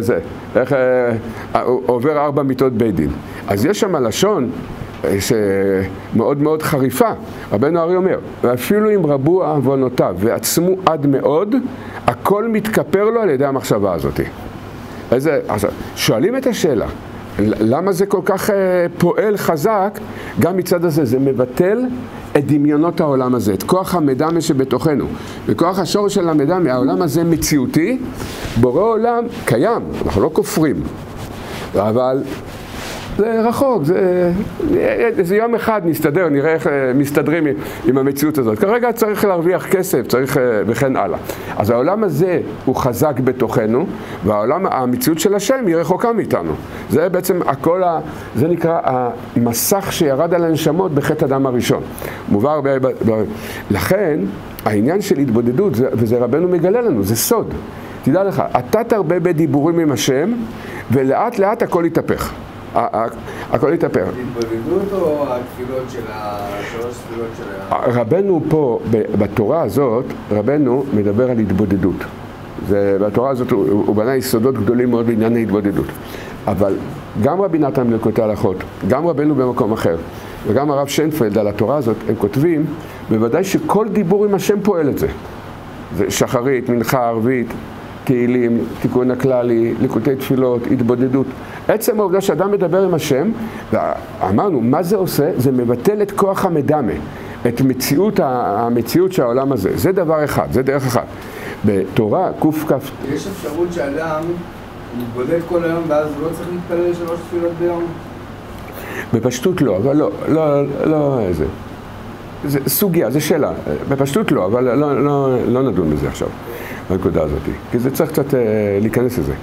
עובר 4 מיתות בית דין. אז יש שם לשון שמאוד מאוד חריפה. רבנו הארי אומר, ואפילו אם רבו עוונותיו ועצמו עד מאוד, הכל מתכפר לו על ידי המחשבה הזאת. עכשיו, שואלים את השאלה, למה זה כל כך פועל חזק? גם מצד הזה, זה מבטל את דמיונות העולם הזה, את כוח המדמה שבתוכנו. וכוח השורש של המדמה, העולם הזה מציאותי, בורא עולם קיים, אנחנו לא כופרים. אבל זה רחוק, זה יום אחד נסתדר, נראה איך מסתדרים עם המציאות הזאת. כרגע צריך להרוויח כסף, צריך וכן הלאה. אז העולם הזה הוא חזק בתוכנו, והמציאות של השם היא רחוקה מאיתנו. זה בעצם הכל, זה נקרא המסך שירד על הנשמות בחטא אדם הראשון. מובהר לכן, העניין של התבודדות, וזה רבנו מגלה לנו, זה סוד. תדע לך, אתה תרבה בדיבורים עם השם, ולאט לאט הכל יתהפך. הכל יתהפך. התבודדות או התפילות של שלוש תפילות של רבנו פה, בתורה הזאת, רבנו מדבר על התבודדות. בתורה הזאת הוא בנה יסודות גדולים מאוד בעניין ההתבודדות. אבל גם רבי נתן בליקוטי הלכות, גם רבנו במקום אחר, וגם הרב שיינפלד על התורה הזאת, הם כותבים, בוודאי שכל דיבור עם השם פועל את זה. זה שחרית, מנחה, ערבית, תהילים, תיקון הכללי, ליקוטי תפילות, התבודדות. עצם העובדה שאדם מדבר עם השם, ואמרנו, מה זה עושה? זה מבטל את כוח המדמה, את המציאות של העולם הזה. זה דבר אחד, זה דרך אחת. בתורה, קוף. יש אפשרות שאדם מתבודד כל היום ואז לא צריך להתפלל 3 תפילות ביום? בפשטות לא, אבל לא איזה. זה סוגיה, זה שאלה. בפשטות לא, אבל לא נדון בזה עכשיו, בנקודה הזאת. כי זה צריך קצת להיכנס לזה.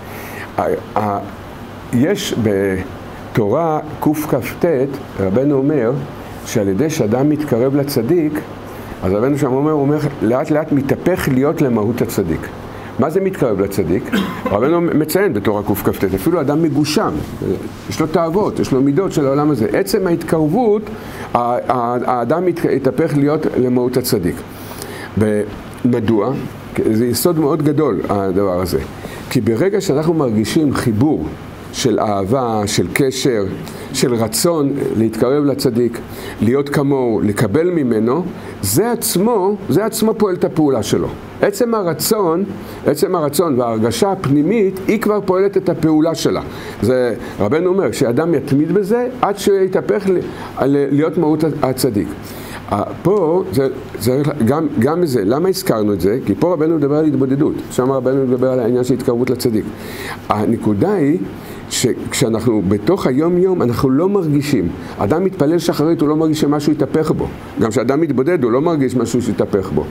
יש בתורה קכ"ט, רבנו אומר, שעל ידי שאדם מתקרב לצדיק, אז רבנו שם אומר, לאט לאט מתהפך להיות למהות הצדיק. מה זה מתקרב לצדיק? רבנו מציין בתורה קכ"ט, אפילו אדם מגושם, יש לו תאוות, יש לו מידות של העולם הזה. עצם ההתקרבות, האדם יתהפך להיות למהות הצדיק. ומדוע? זה יסוד מאוד גדול, הדבר הזה. כי ברגע שאנחנו מרגישים חיבור של אהבה, של קשר, של רצון להתקרב לצדיק, להיות כמוהו, לקבל ממנו, זה עצמו פועל את הפעולה שלו. עצם הרצון וההרגשה הפנימית, היא כבר פועלת את הפעולה שלה. זה רבנו אומר, שאדם יתמיד בזה, עד שיתהפך להיות מהות הצדיק. פה, גם בזה, למה הזכרנו את זה? כי פה רבנו מדבר על התבודדות, שם רבנו מדבר על העניין של התקרבות לצדיק. הנקודה היא, שכשאנחנו בתוך היום-יום, אנחנו לא מרגישים. אדם מתפלל שחרית, הוא לא מרגיש שמשהו יתהפך בו. גם כשאדם מתבודד, הוא לא מרגיש משהו שיתהפך בו.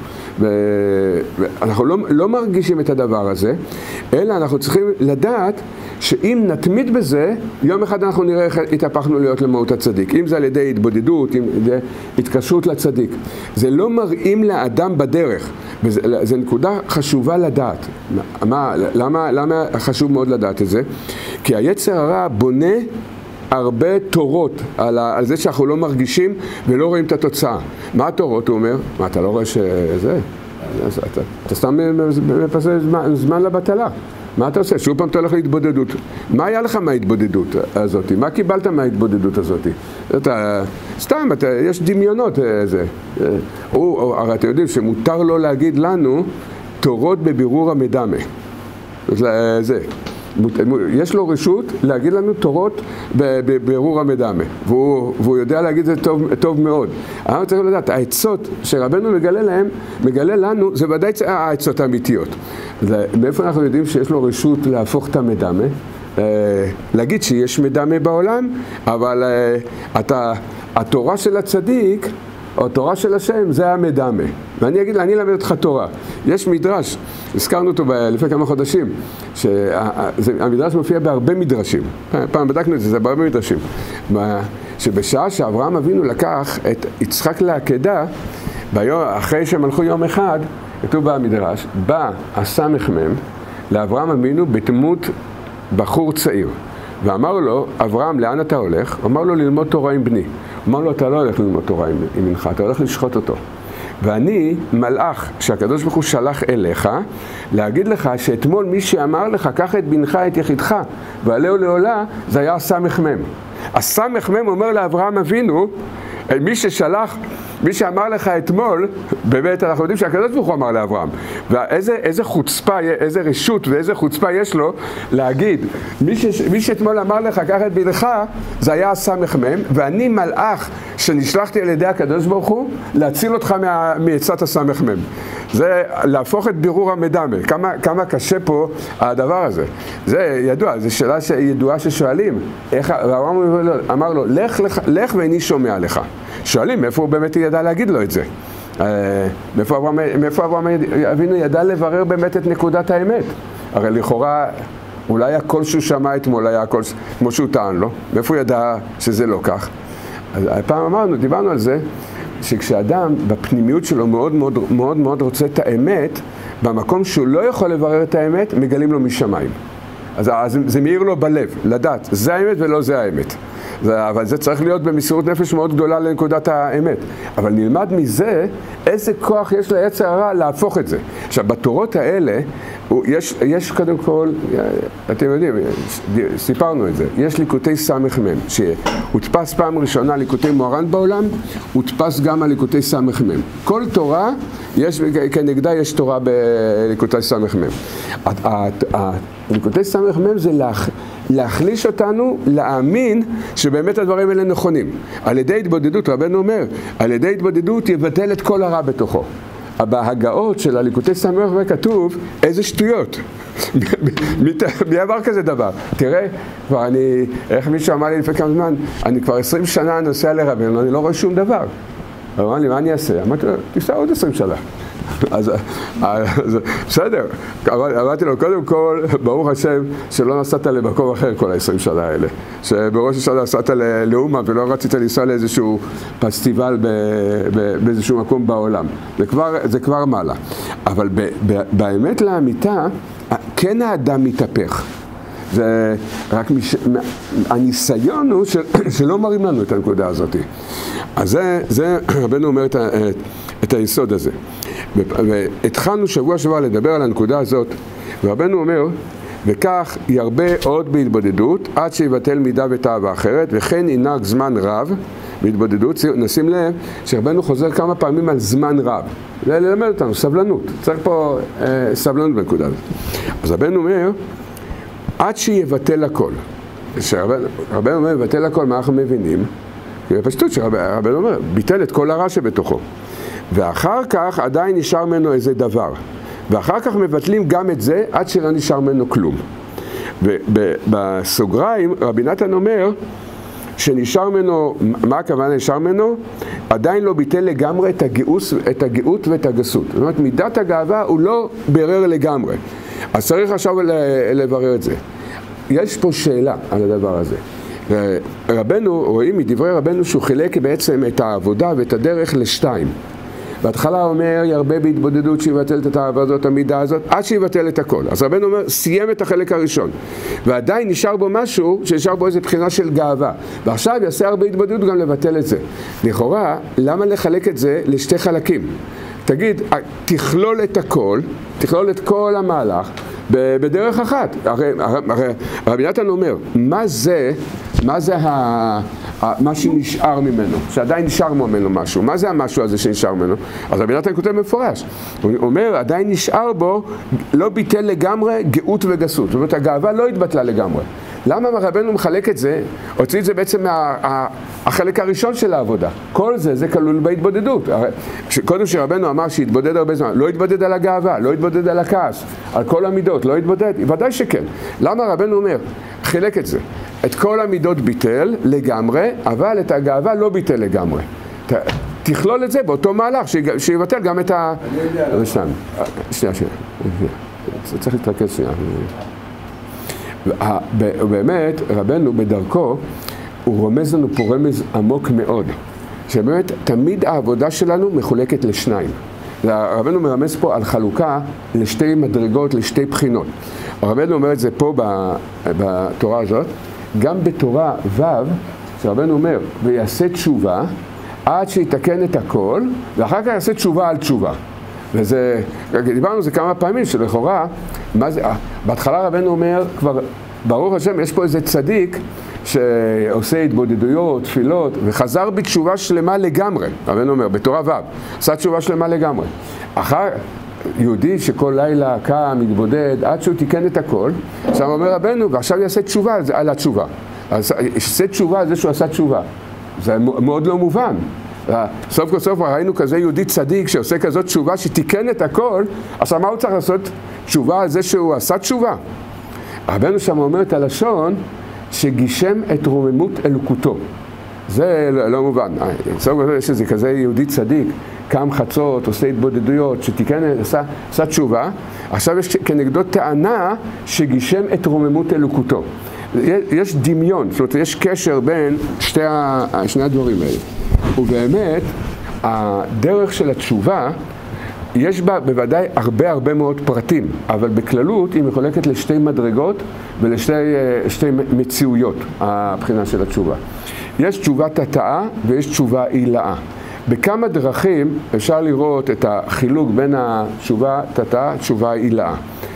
ואנחנו לא מרגישים את הדבר הזה, אלא אנחנו צריכים לדעת שאם נתמיד בזה, יום אחד אנחנו נראה איך התהפכנו להיות למהות הצדיק. אם זה על ידי התבודדות, אם זה התקשרות לצדיק. זה לא מראים לאדם בדרך. זו נקודה חשובה לדעת. למה חשוב מאוד לדעת את זה? כי היצר הרע בונה הרבה תורות על זה שאנחנו לא מרגישים ולא רואים את התוצאה. מה התורות? הוא אומר, מה, אתה לא רואה שזה? אתה סתם מפסה זמן לבטלה. מה אתה עושה? שוב פעם אתה הולך להתבודדות. מה היה לך מההתבודדות הזאת? מה קיבלת מההתבודדות הזאת? סתם, יש דמיונות. הרי אתם יודעים שמותר לו להגיד לנו תורות בבירור המדמה. זה. יש לו רשות להגיד לנו תורות בבירור המדמה, והוא יודע להגיד את זה טוב מאוד. אנחנו צריכים לדעת, העצות שרבנו מגלה לנו, זה ודאי העצות האמיתיות. מאיפה אנחנו יודעים שיש לו רשות להפוך את המדמה? להגיד שיש מדמה בעולם, אבל התורה של הצדיק, או התורה של השם, זה המדמה. ואני אגיד לה, אני אלמד אותך תורה. יש מדרש, הזכרנו אותו לפני כמה חודשים, שהמדרש מופיע בהרבה מדרשים. פעם בדקנו את זה, זה בהרבה מדרשים. שבשעה שאברהם אבינו לקח את יצחק לעקדה, אחרי שהם הלכו יום אחד, כתוב במדרש, בא הסמ"ם לאברהם אבינו בדמות בחור צעיר. ואמר לו, אברהם, לאן אתה הולך? אמר לו, ללמוד תורה עם בני. אמר לו, אתה לא הולך ללמוד תורה עם בנך, אתה הולך לשחוט אותו. ואני מלאך שהקדוש ברוך הוא שלח אליך, להגיד לך שאתמול מי שאמר לך, קח את בנך, את יחידך, ועלהו לעולה, זה היה הסמ"ם. הסמ"ם אומר לאברהם אבינו, מי שאמר לך אתמול, באמת אנחנו יודעים שהקדוש ברוך הוא אמר לאברהם. ואיזה חוצפה, איזה רשות ואיזה חוצפה יש לו להגיד, מי שאתמול אמר לך, קח את בנך, זה היה הסמ"ם, ואני מלאך שנשלחתי על ידי הקדוש ברוך הוא, להציל אותך מעצת הסמ"ם. זה להפוך את בירור המדמה. כמה קשה פה הדבר הזה. זה ידוע, זו שאלה ידועה ששואלים. אברהם אמר לו, לך ואני שומע לך. שואלים, מאיפה הוא באמת ידע להגיד לו את זה? מאיפה אברהם אבינו ידע לברר באמת את נקודת האמת? הרי לכאורה, אולי הכל שהוא שמע אתמול היה הכל כמו שהוא טען לו. מאיפה הוא ידע שזה לא כך? אז פעם דיברנו על זה, שכשאדם בפנימיות שלו מאוד מאוד מאוד מאוד רוצה את האמת, במקום שהוא לא יכול לברר את האמת, מגלים לו משמיים. אז זה מאיר לו בלב, לדעת, זה האמת ולא זה האמת. אבל זה צריך להיות במסירות נפש מאוד גדולה לנקודת האמת. אבל נלמד מזה איזה כוח יש ליצר הרע להפוך את זה. עכשיו, בתורות האלה, יש קודם כל, אתם יודעים, סיפרנו את זה, יש ליקוטי סמ"ם, שהודפס פעם ראשונה ליקוטי מוהר"ן בעולם, הודפס גם על ליקוטי סמ"ם. כל תורה, כנגדה יש תורה בליקוטי סמ"ם. ליקוטי סמ"ם זה להחליש אותנו, להאמין שבאמת הדברים האלה נכונים. על ידי התבודדות, רבנו אומר, על ידי התבודדות יבטל את כל הרע בתוכו. בהגאות של הליקוטי סמ"ם כתוב איזה שטויות. מי עבר כזה דבר? תראה, איך מישהו אמר לי לפני כמה זמן, אני כבר 20 שנה נוסע לרבנו, אני לא רואה שום דבר. הוא אמר לי, מה אני אעשה? אמרתי לו, תיסע עוד 20 שנה. אז בסדר, אמרתי לו, קודם כל, ברוך השם, שלא נסעת למקום אחר כל ה-20 שנה האלה. שבראש השנה נסעת לאומה ולא רצית לנסוע לאיזשהו פסטיבל באיזשהו מקום בעולם. זה כבר מעלה. אבל באמת לאמיתה, כן האדם מתהפך. זה רק הניסיון הוא שלא מראים לנו את הנקודה הזאת. אז זה רבנו אומר את היסוד הזה. והתחלנו שבוע שעבר לדבר על הנקודה הזאת, ורבנו אומר, וכך ירבה עוד בהתבודדות עד שיבטל מידה ותאווה אחרת, וכן ינהג זמן רב בהתבודדות. נשים לב שרבנו חוזר כמה פעמים על זמן רב. זה ללמד אותנו, סבלנות. צריך פה סבלנות בנקודה הזאת. אז רבנו אומר, עד שיבטל הכל. רבנו אומר, יבטל הכל, מה אנחנו מבינים? בפשטות שרבנו אומר, ביטל את כל הרע שבתוכו. ואחר כך עדיין נשאר ממנו איזה דבר. ואחר כך מבטלים גם את זה עד שלא נשאר ממנו כלום. ובסוגריים רבי נתן אומר שנשאר ממנו, מה הכוונה נשאר ממנו? עדיין לא ביטל לגמרי את הגאות ואת הגסות. זאת אומרת, מידת הגאווה הוא לא ברר לגמרי. אז צריך עכשיו לברר את זה. יש פה שאלה על הדבר הזה. רבנו, רואים מדברי רבנו שהוא חילק בעצם את העבודה ואת הדרך לשתיים. בהתחלה אומר, ירבה בהתבודדות שיבטל את העבודות, המידה הזאת, עד שיבטל את הכל. אז רבנו אומר, סיים את החלק הראשון. ועדיין נשאר בו משהו, שנשאר בו איזו בחינה של גאווה. ועכשיו יעשה הרבה התבודדות גם לבטל את זה. לכאורה, למה לחלק את זה לשתי חלקים? תגיד, תכלול את הכל, תכלול את כל המהלך, בדרך אחת. הרי רבי נתן אומר, מה זה מה שנשאר ממנו, שעדיין נשאר ממנו משהו? מה זה המשהו הזה שנשאר ממנו? אז רבי נתן כותב מפורש, הוא אומר, עדיין נשאר בו, לא ביטל לגמרי גאות וגסות. זאת אומרת, הגאווה לא התבטלה לגמרי. למה רבנו מחלק את זה? הוציא את זה בעצם החלק הראשון של העבודה. כל זה כלול בהתבודדות. קודם שרבנו אמר שהתבודד הרבה זמן, לא התבודד על הגאווה, לא התבודד על הכעס, על כל המידות, לא התבודד, ודאי שכן. למה רבנו אומר? חילק את זה. את כל המידות ביטל לגמרי, אבל את הגאווה לא ביטל לגמרי. תכלול את זה באותו מהלך, שיבטל גם את ה... שנייה. צריך להתרכז שנייה. באמת, רבנו בדרכו, הוא רומז לנו פה רמז עמוק מאוד, שבאמת תמיד העבודה שלנו מחולקת לשניים. רבנו מרמז פה על חלוקה לשתי מדרגות, לשתי בחינות. רבנו אומר את זה פה בתורה הזאת, גם בתורה ו' שרבנו אומר, ויעשה תשובה עד שיתקן את הכל, ואחר כך יעשה תשובה על תשובה. וזה, דיברנו על זה כמה פעמים, שלכאורה, מה זה, בהתחלה רבנו אומר, כבר ברוך השם, יש פה איזה צדיק שעושה התבודדויות, תפילות, וחזר בתשובה שלמה לגמרי, רבנו אומר, בתורה ו', עשה תשובה שלמה לגמרי. אחר יהודי שכל לילה קם, מתבודד, עד שהוא תיקן את הכל, עכשיו אומר רבנו, ועכשיו יעשה תשובה על התשובה. אז יעשה תשובה על זה שהוא עשה תשובה. זה מאוד לא מובן. סוף כל סוף ראינו כזה יהודי צדיק שעושה כזאת תשובה שתיקן את הכל, אז מה הוא צריך לעשות תשובה על זה שהוא עשה תשובה? רבנו שם אומר את הלשון שגישם את רוממות אלוקותו. זה לא מובן. סוף כל סוף יש איזה כזה יהודי צדיק, קם חצות, עושה התבודדויות, שתיקן, עשה תשובה, עכשיו יש כנגדו טענה שגישם את רוממות אלוקותו. יש דמיון, זאת אומרת, יש קשר בין שני הדברים האלה. ובאמת, הדרך של התשובה, יש בה בוודאי הרבה מאוד פרטים, אבל בכללות היא מחולקת לשתי מדרגות ולשתי מציאויות, הבחינה של התשובה. יש תשובת התאה ויש תשובה עילאה. בכמה דרכים אפשר לראות את החילוק בין התשובה התאה, תשובה עילאה.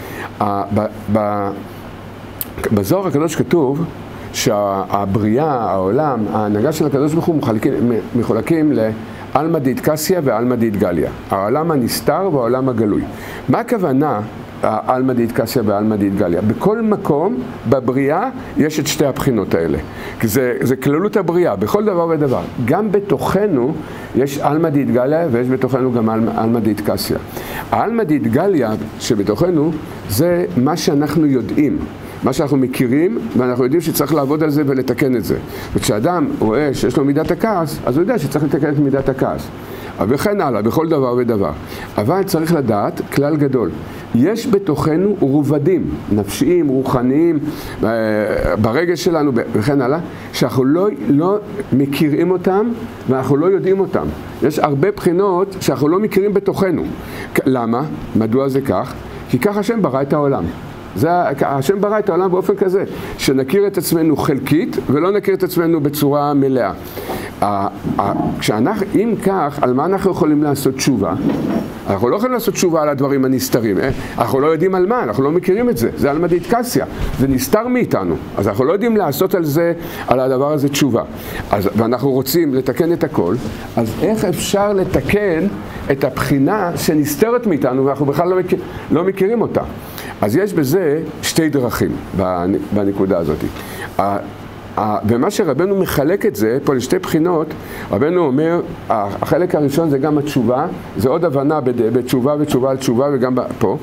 בזוהר הקדוש כתוב שהבריאה, העולם, ההנהגה של הקדוש ברוך הוא מחולקים לעלמא דאיטקסיא ועלמא דאיטגליא. העולם הנסתר והעולם הגלוי. מה הכוונה העלמא דאיטקסיא ועלמא דאיטגליא? בכל מקום בבריאה יש את שתי הבחינות האלה. כי זה כללות הבריאה, בכל דבר ודבר. גם בתוכנו יש עלמא דאיטגליא ויש בתוכנו גם עלמא דאיטקסיא. העלמא דאיטגליא שבתוכנו זה מה שאנחנו יודעים. מה שאנחנו מכירים, ואנחנו יודעים שצריך לעבוד על זה ולתקן את זה. וכשאדם רואה שיש לו מידת הכעס, אז הוא יודע שצריך לתקן את מידת הכעס. וכן הלאה, בכל דבר ודבר. אבל צריך לדעת כלל גדול. יש בתוכנו רובדים, נפשיים, רוחניים, ברגש שלנו וכן הלאה, שאנחנו לא מכירים אותם ואנחנו לא יודעים אותם. יש הרבה בחינות שאנחנו לא מכירים בתוכנו. למה? מדוע זה כך? כי כך השם ברא את העולם. השם ברא את העולם באופן כזה, שנכיר את עצמנו חלקית ולא נכיר את עצמנו בצורה מלאה. אם כך, על מה אנחנו יכולים לעשות תשובה? אנחנו לא יכולים לעשות תשובה על הדברים הנסתרים, אנחנו לא יודעים על מה, אנחנו לא מכירים את זה, זה על מדאיטקסיה, זה נסתר מאיתנו, אז אנחנו לא יודעים לעשות על זה, על הדבר הזה תשובה. ואנחנו רוצים לתקן את הכל, אז איך אפשר לתקן את הבחינה שנסתרת מאיתנו ואנחנו בכלל לא מכירים אותה? אז יש בזה שתי דרכים בנקודה הזאת. ומה שרבנו מחלק את זה פה לשתי בחינות, רבנו אומר, החלק הראשון זה גם התשובה, זה עוד הבנה בתשובה ותשובה על תשובה וגם פה.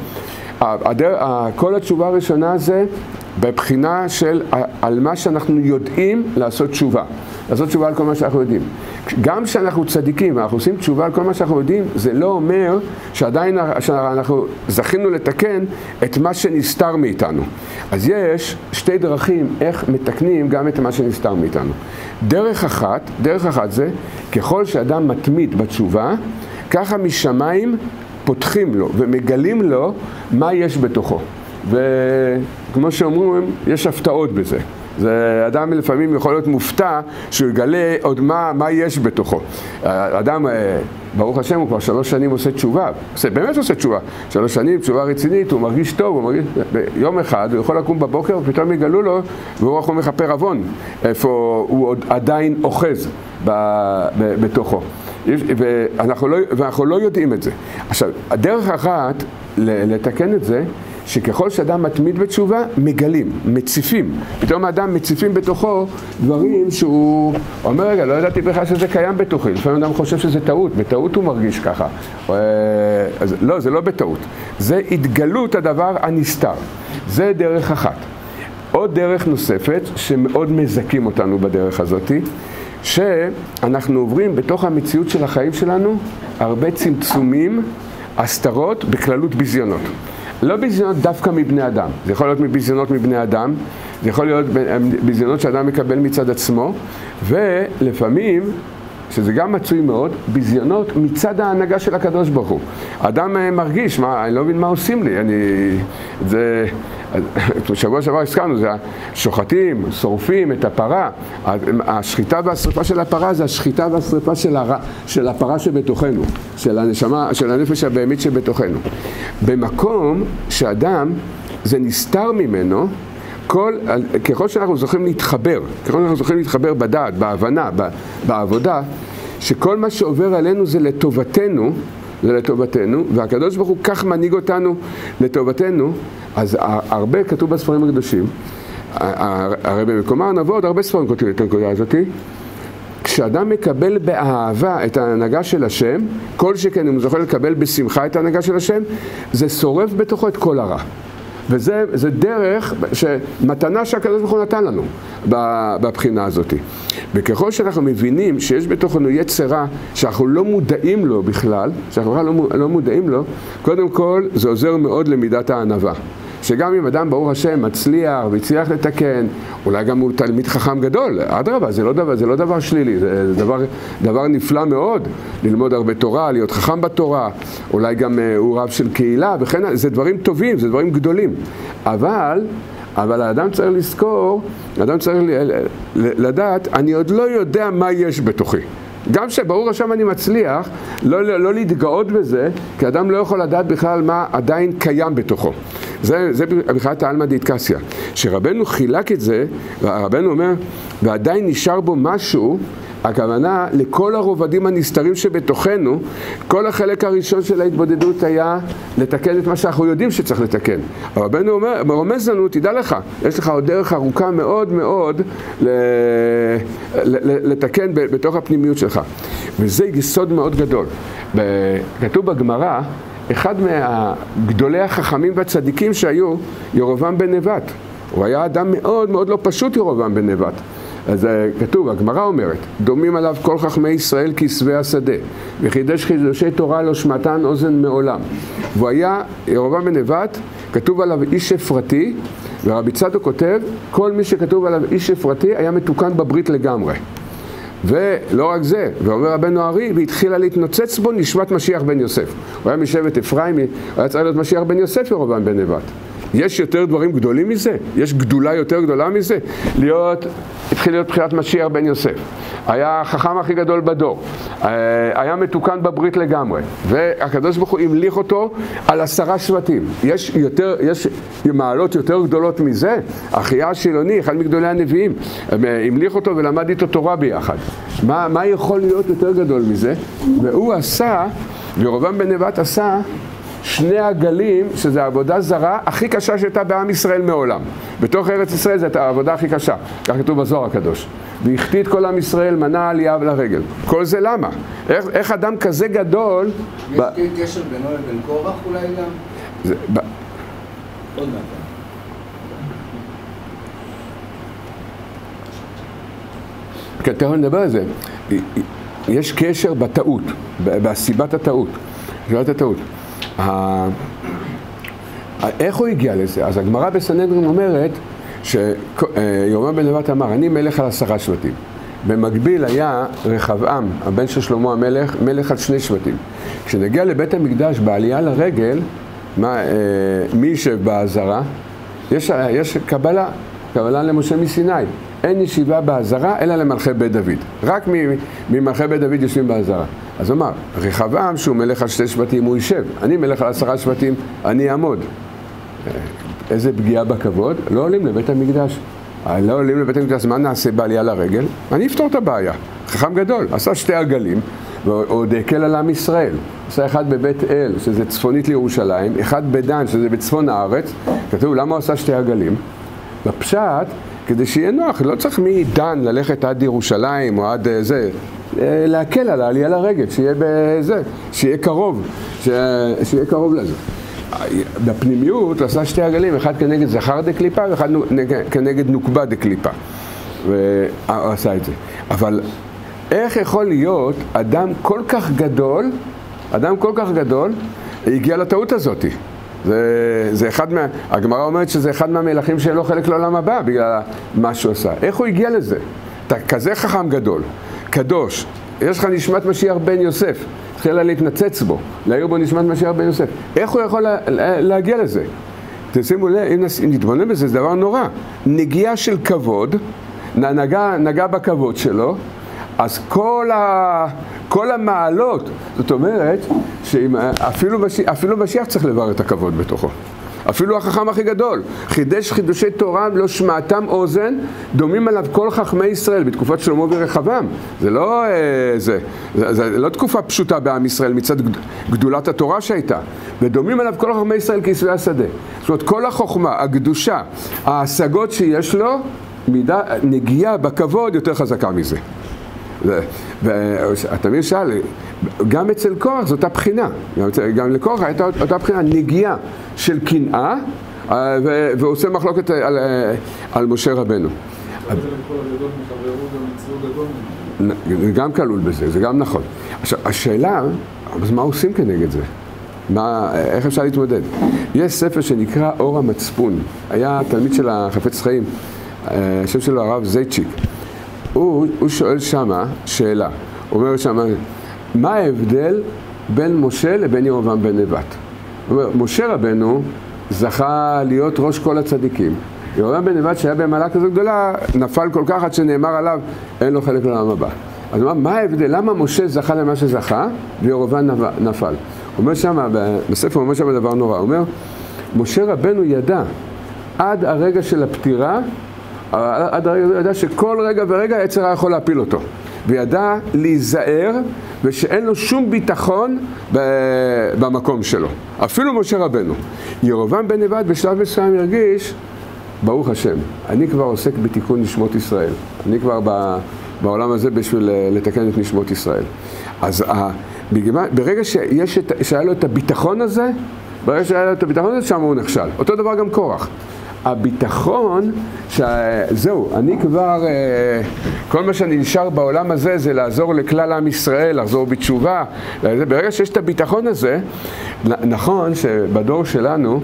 כל התשובה הראשונה זה בבחינה של על מה שאנחנו יודעים לעשות תשובה. לעשות תשובה על כל מה שאנחנו יודעים. גם כשאנחנו צדיקים ואנחנו עושים תשובה על כל מה שאנחנו יודעים, זה לא אומר שעדיין אנחנו זכינו לתקן את מה שנסתר מאיתנו. אז יש שתי דרכים איך מתקנים גם את מה שנסתר מאיתנו. דרך אחת זה, ככל שאדם מתמיד בתשובה, ככה משמיים פותחים לו ומגלים לו מה יש בתוכו. וכמו שאומרים, יש הפתעות בזה. זה אדם לפעמים יכול להיות מופתע שהוא יגלה עוד מה יש בתוכו. אדם, ברוך השם, הוא כבר 3 שנים עושה תשובה, באמת עושה תשובה. 3 שנים, תשובה רצינית, הוא מרגיש טוב, הוא מרגיש... יום אחד הוא יכול לקום בבוקר ופתאום יגלו לו והוא יכול מחפר אבון, איפה הוא עוד עדיין אוחז בתוכו. ואנחנו לא יודעים את זה. עכשיו, הדרך אחת לתקן את זה, שככל שאדם מתמיד בתשובה, מגלים, מציפים. פתאום האדם מציפים בתוכו דברים שהוא אומר, רגע, לא ידעתי בכלל שזה קיים בתוכי. לפעמים אדם חושב שזה טעות, בטעות הוא מרגיש ככה. אז לא, זה לא בטעות. זה התגלות הדבר הנסתר. זה דרך אחת. עוד דרך נוספת, שמאוד מזכים אותנו בדרך הזאת, שאנחנו עוברים בתוך המציאות של החיים שלנו, הרבה צמצומים, הסתרות, בכללות ביזיונות. לא ביזיונות דווקא מבני אדם, זה יכול להיות ביזיונות מבני אדם, זה יכול להיות ביזיונות שאדם מקבל מצד עצמו, ולפעמים, שזה גם מצוי מאוד, ביזיונות מצד ההנהגה של הקדוש ברוך הוא. האדם מרגיש, אני לא מבין מה עושים לי, שבוע שעבר הזכרנו, זה השוחטים, שורפים את הפרה, השחיטה והשריפה של הפרה זה השחיטה והשריפה של הפרה שבתוכנו, של הנשמה, של הנפש הבהמית שבתוכנו. במקום שאדם, זה נסתר ממנו, ככל שאנחנו זוכים להתחבר, ככל שאנחנו זוכים להתחבר בדעת, בהבנה, בעבודה, שכל מה שעובר עלינו זה לטובתנו, והקדוש ברוך הוא כך מנהיג אותנו לטובתנו. אז הרבה כתוב בספרים הקדושים, הרי במקומה נבוא עוד הרבה ספרים כותבים את הנקודה הזאת, כשאדם מקבל באהבה את ההנהגה של השם, כל שכן אם זוכה לקבל בשמחה את ההנהגה של השם, זה שורף בתוכו את כל הרע. וזה דרך, מתנה שהקדוש ברוך הוא נתן לנו בבחינה הזאת. וככל שאנחנו מבינים שיש בתוכנו יצר רע שאנחנו לא מודעים לו בכלל, לא מודעים לו, קודם כל זה עוזר מאוד למידת הענווה. שגם אם אדם ברוך השם מצליח והצליח לתקן, אולי גם הוא תלמיד חכם גדול, אדרבה, זה לא דבר שלילי, זה דבר נפלא מאוד, ללמוד הרבה תורה, להיות חכם בתורה, אולי גם הוא רב של קהילה, וכן, זה דברים טובים, זה דברים גדולים. אבל האדם צריך לזכור, האדם צריך לדעת, אני עוד לא יודע מה יש בתוכי. גם שברוך השם אני מצליח, לא להתגאות בזה, כי אדם לא יכול לדעת בכלל מה עדיין קיים בתוכו. זה בכלל העלמא דאיטקסיה. שרבנו חילק את זה, רבנו אומר, ועדיין נשאר בו משהו, הכוונה לכל הרובדים הנסתרים שבתוכנו, כל החלק הראשון של ההתבודדות היה לתקן את מה שאנחנו יודעים שצריך לתקן. רבנו אומר, מרומז לנו, תדע לך, יש לך עוד דרך ארוכה מאוד מאוד לתקן בתוך הפנימיות שלך. וזה יסוד מאוד גדול. כתוב בגמרא, אחד מהגדולי החכמים והצדיקים שהיו, ירבעם בן נבט. הוא היה אדם מאוד מאוד לא פשוט, ירבעם בן נבט. אז כתוב, הגמרא אומרת, דומים עליו כל חכמי ישראל כעשבי השדה, וחידש חידושי תורה לא שמעתן אוזן מעולם. והוא היה, ירבעם בן נבט, כתוב עליו איש אפרתי, ורבי צדוק כותב, כל מי שכתוב עליו איש אפרתי היה מתוקן בברית לגמרי. ולא רק זה, ואומר רבנו הארי, והתחילה להתנוצץ בו נשמת משיח בן יוסף. הוא היה משבט אפרים, הוא היה צריך להיות משיח בן יוסף ירבעם בן נבט. יש יותר דברים גדולים מזה? יש גדולה יותר גדולה מזה? התחיל להיות בחירת משיח בן יוסף. היה החכם הכי גדול בדור. היה מתוקן בברית לגמרי. והקדוש ברוך הוא המליך אותו על 10 שבטים. יש מעלות יותר גדולות מזה? אחיה השילוני, אחד מגדולי הנביאים, המליך אותו ולמד איתו תורה ביחד. מה יכול להיות יותר גדול מזה? והוא עשה, ירבעם בן נבט עשה, 2 עגלים, שזה העבודה זרה הכי קשה שהייתה בעם ישראל מעולם. בתוך ארץ ישראל זאת העבודה הכי קשה, כך כתוב בזוהר הקדוש. והחטיא את כל עם ישראל, מנע עלייה לרגל. כל זה למה? איך אדם כזה גדול... יש קשר בינו לבין קורח אולי גם? עוד מעט. כן, תכף נדבר על זה. יש קשר בטעות, בסיבת הטעות. שאלת הטעות. איך הוא הגיע לזה? אז הגמרא בסנהדרין אומרת שירבעם בן נבט אמר, אני מלך על 10 שבטים. במקביל היה רחבעם, הבן של שלמה המלך, מלך על 2 שבטים. כשנגיע לבית המקדש בעלייה לרגל, מי ישב בעזרה? יש קבלה למשה מסיני. אין ישיבה בעזרה אלא למלכי בית דוד. רק ממלכי בית דוד יושבים בעזרה. אז הוא אמר, רחבעם שהוא מלך על 2 שבטים הוא יישב. אני מלך על 10 שבטים, אני אעמוד. איזה פגיעה בכבוד? לא עולים לבית המקדש. לא עולים לבית המקדש, מה נעשה בעלייה לרגל? אני אפתור את הבעיה. חכם גדול, עשה 2 עגלים, ועוד הקל על עם ישראל. עשה אחד בבית אל, שזה צפונית לירושלים, אחד בדן, שזה בצפון הארץ. כתוב, למה הוא עשה 2 עגלים? בפשט, כדי שיהיה נוח, לא צריך מדן ללכת עד ירושלים או עד זה, להקל על העלייה לרגל, שיהיה בזה, שיהיה קרוב לזה. בפנימיות עשה 2 עגלים, אחד כנגד זכר דקליפה ואחד כנגד נוקבה דקליפה. והוא עשה את זה. אבל איך יכול להיות אדם כל כך גדול, הגיע לטעות הזאת? זה אחד הגמרא אומרת שזה אחד מהמלכים שאין לו חלק לעולם הבא בגלל מה שהוא עשה. איך הוא הגיע לזה? אתה כזה חכם גדול, קדוש, יש לך נשמת משיח בן יוסף, התחילה להתנצץ בו, להעיר בו נשמת משיח בן יוסף. איך הוא יכול להגיע לזה? תשימו לב, אם נתבונן בזה, זה דבר נורא. נגיעה של כבוד, נגע בכבוד שלו, אז כל המעלות, זאת אומרת, אפילו משיח צריך לברר את הכבוד בתוכו. אפילו החכם הכי גדול. חידש חידושי תורה לא שמעתם אוזן, דומים עליו כל חכמי ישראל בתקופת שלמה ורחבעם. זה לא תקופה פשוטה בעם ישראל מצד גדולת התורה שהייתה. ודומים עליו כל חכמי ישראל כעשבי השדה. זאת אומרת, כל החוכמה, הקדושה, ההשגות שיש לו, נגיעה בכבוד יותר חזקה מזה. ואתה מבין שאל, גם אצל קורח זאת אותה בחינה, גם לקורח הייתה אותה בחינה, נגיעה של קנאה, והוא עושה מחלוקת על משה רבנו. זה גם כלול בזה, זה גם נכון. עכשיו, השאלה, אז מה עושים כנגד זה? איך אפשר להתמודד? יש ספר שנקרא אור המצפון, היה תלמיד של החפץ חיים, השם שלו הרב זייצ'יק. הוא שואל שמה שאלה, הוא אומר שמה, מה ההבדל בין משה לבין ירבעם בן נבט? הוא אומר, משה רבנו זכה להיות ראש כל הצדיקים. ירבעם בן נבט שהיה במעלה כזו גדולה, נפל כל כך עד שנאמר עליו, אין לו חלק לעולם הבא. אז הוא אומר, מה ההבדל? למה משה זכה למה שזכה וירבעם נפל? הוא אומר שמה, בספר הוא אומר שמה דבר נורא, הוא אומר, משה רבנו ידע עד הרגע של הפטירה, עד הרגע ידע שכל רגע ורגע יצר היה יכול להפיל אותו. וידע להיזהר ושאין לו שום ביטחון במקום שלו. אפילו משה רבנו. ירבעם בן נבט בשלב מסוים הרגיש, ברוך השם, אני כבר עוסק בתיקון נשמות ישראל. אני כבר בעולם הזה בשביל לתקן את נשמות ישראל. אז ברגע שהיה לו את הביטחון הזה, שם הוא נכשל. אותו דבר גם קורח. הביטחון, זהו, אני כבר, כל מה שאני נשאר בעולם הזה זה לעזור לכלל עם ישראל, לחזור בתשובה. ברגע שיש את הביטחון הזה, נכון שבדור שלנו,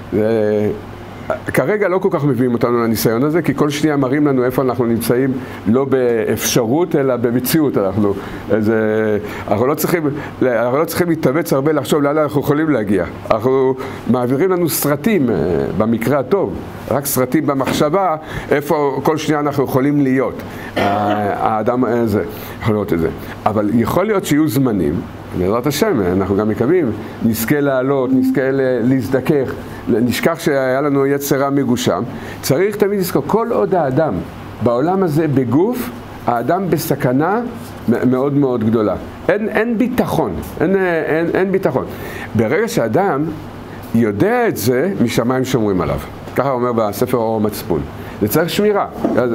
כרגע לא כל כך מביאים אותנו לניסיון הזה, כי כל שנייה מראים לנו איפה אנחנו נמצאים, לא באפשרות, אלא במציאות. אנחנו לא צריכים להתאמץ הרבה לחשוב לאן אנחנו יכולים להגיע. אנחנו מעבירים לנו סרטים, במקרה הטוב, רק סרטים במחשבה, איפה כל שנייה אנחנו יכולים להיות. האדם הזה יכול להיות את זה. אבל יכול להיות שיהיו זמנים, בעזרת השם, אנחנו גם מקווים, נזכה לעלות, נזכה להזדכך, נשכח שהיה לנו יצרה מגושם. צריך תמיד לזכור, כל עוד האדם בעולם הזה בגוף, האדם בסכנה מאוד מאוד גדולה. אין ביטחון, אין ביטחון. ברגע שאדם יודע את זה, משמיים שומרים עליו. ככה אומר בספר אור המצפון. זה צריך שמירה.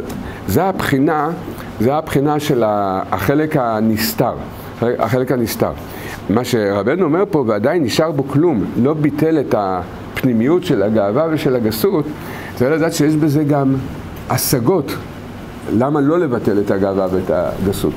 זה הבחינה של החלק הנסתר. החלק הנסתר. מה שרבנו אומר פה, ועדיין נשאר בו כלום, לא ביטל את הפנימיות של הגאווה ושל הגסות, צריך לדעת שיש בזה גם השגות. למה לא לבטל את הגאווה ואת הגסות?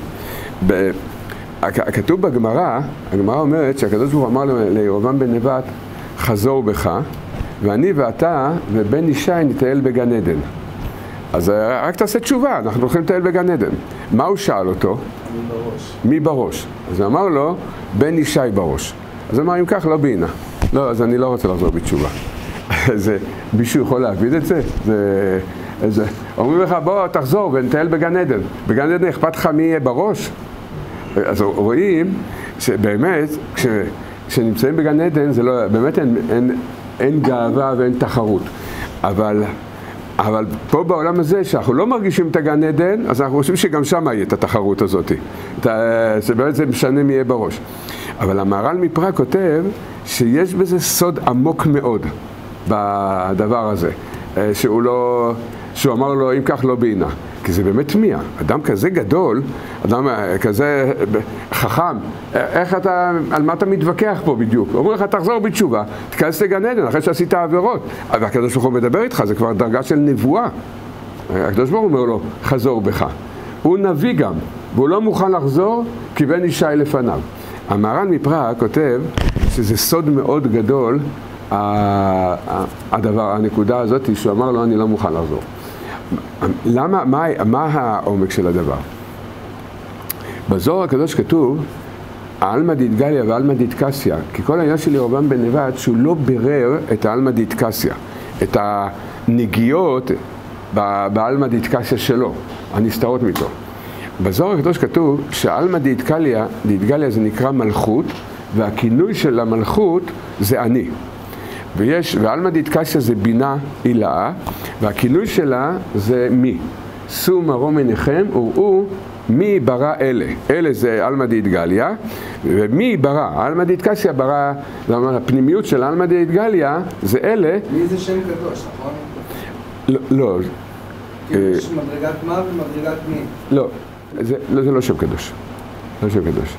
כתוב בגמרא, הגמרא אומרת שהקדוש ברוך הוא אמר לירבעם בן נבט, חזור בך, ואני ואתה ובן ישי נטייל בגן עדן. אז רק תעשה תשובה, אנחנו הולכים לטייל בגן עדן. מה הוא שאל אותו? מי בראש? אז הוא אמר לו, בן ישי בראש. אז הוא אמר, אם כך, לא בינה. לא, אז אני לא רוצה לחזור בתשובה. מישהו יכול להבין את זה? אומרים לך, בוא, תחזור ונטייל בגן עדן. בגן עדן אכפת לך מי יהיה בראש? אז רואים שבאמת, כשנמצאים בגן עדן, זה לא, באמת אין גאווה ואין תחרות. אבל פה בעולם הזה, שאנחנו לא מרגישים את הגן עדן, אז אנחנו חושבים שגם שם יהיה את התחרות הזאת. שבאמת זה משנה מי יהיה בראש. אבל המהר"ל מפראג כותב שיש בזה סוד עמוק מאוד בדבר הזה. שהוא אמר לו, אם כך לא בינה. כי זה באמת תמיהה. אדם כזה גדול, אדם כזה חכם, על מה אתה מתווכח פה בדיוק? הוא אומר לך, תחזור בתשובה, תיכנס לגן עדן, אחרי שעשית עבירות. אבל הקדוש ברוך הוא מדבר איתך, זה כבר דרגה של נבואה. הקדוש ברוך הוא אומר לו, חזור בך. הוא נביא גם, והוא לא מוכן לחזור, כי בן ישי לפניו. המהר"ל מפראג כותב שזה סוד מאוד גדול, הנקודה הזאת, שהוא אמר לו, אני לא מוכן לחזור. מה העומק של הדבר? בזוהר הקדוש כתוב, העלמא דאיתגליא והעלמא דאיתקסיא, כי כל העניין של ירבעם בן נבט שהוא לא בירר את העלמא דאיתקסיא, את הנגיעות בעלמא דאיתקסיא שלו, הנסתרות מתו. בזוהר הקדוש כתוב שהעלמא דאיתגליא זה נקרא מלכות, והכינוי של המלכות זה אני. ועלמא דאיתקסיא זה בינה הילאה, והכינוי שלה זה מי. שאו מרום עיניכם וראו מי ברא אלה. אלה זה עלמא דאיתגליא, ומי ברא. עלמא דאיתקסיא ברא, הפנימיות של עלמא דאיתגליא זה אלה. מי זה שם קדוש, נכון? לא. יש מדרגת מה ומדרגת מי? לא, זה לא שם קדוש. לא שם קדוש.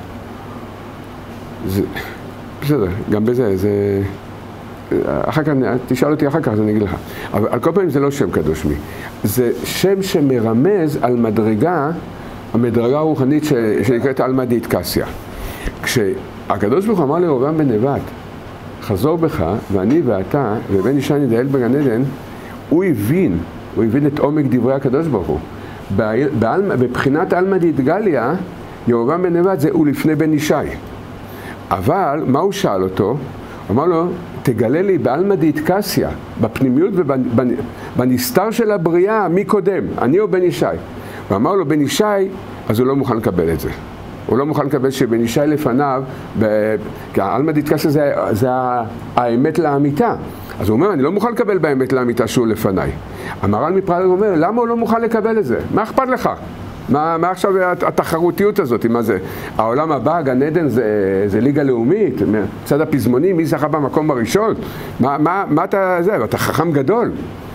בסדר, גם בזה, זה... אחר כך, תשאל אותי אחר כך, אז אני אגיד לך. אבל על כל פעמים זה לא שם קדוש מי. זה שם שמרמז על המדרגה הרוחנית שנקראת עלמא דאיתקסיא. כשהקדוש ברוך הוא אמר לירבעם בן נבט, חזור בך, ואני ואתה, ובן ישי נטייל בגן עדן, הוא הבין את עומק דברי הקדוש ברוך הוא. בבחינת עלמא דאיתגליא, ירבעם בן נבט זה הוא לפני בן ישי. אבל, מה הוא שאל אותו? הוא אמר לו, תגלה לי בעלמא דאיתקסיא, בפנימיות ובנסתר של הבריאה, מי קודם, אני או בן ישי? הוא אמר לו, בן ישי, אז הוא לא מוכן לקבל את זה. הוא לא מוכן לקבל שבן ישי לפניו, כי העלמא דאיתקסיא זה האמת לאמיתה. אז הוא אומר, אני לא מוכן לקבל באמת לאמיתה שהוא לפניי. המהר"ל מפראג אומר, למה הוא לא מוכן לקבל את זה? מה אכפת לך? מה עכשיו התחרותיות הזאת? מה זה? העולם הבא, גן עדן זה ליגה לאומית, מצד הפזמונים, מי זכה במקום הראשון? מה אתה זה? אתה חכם גדול.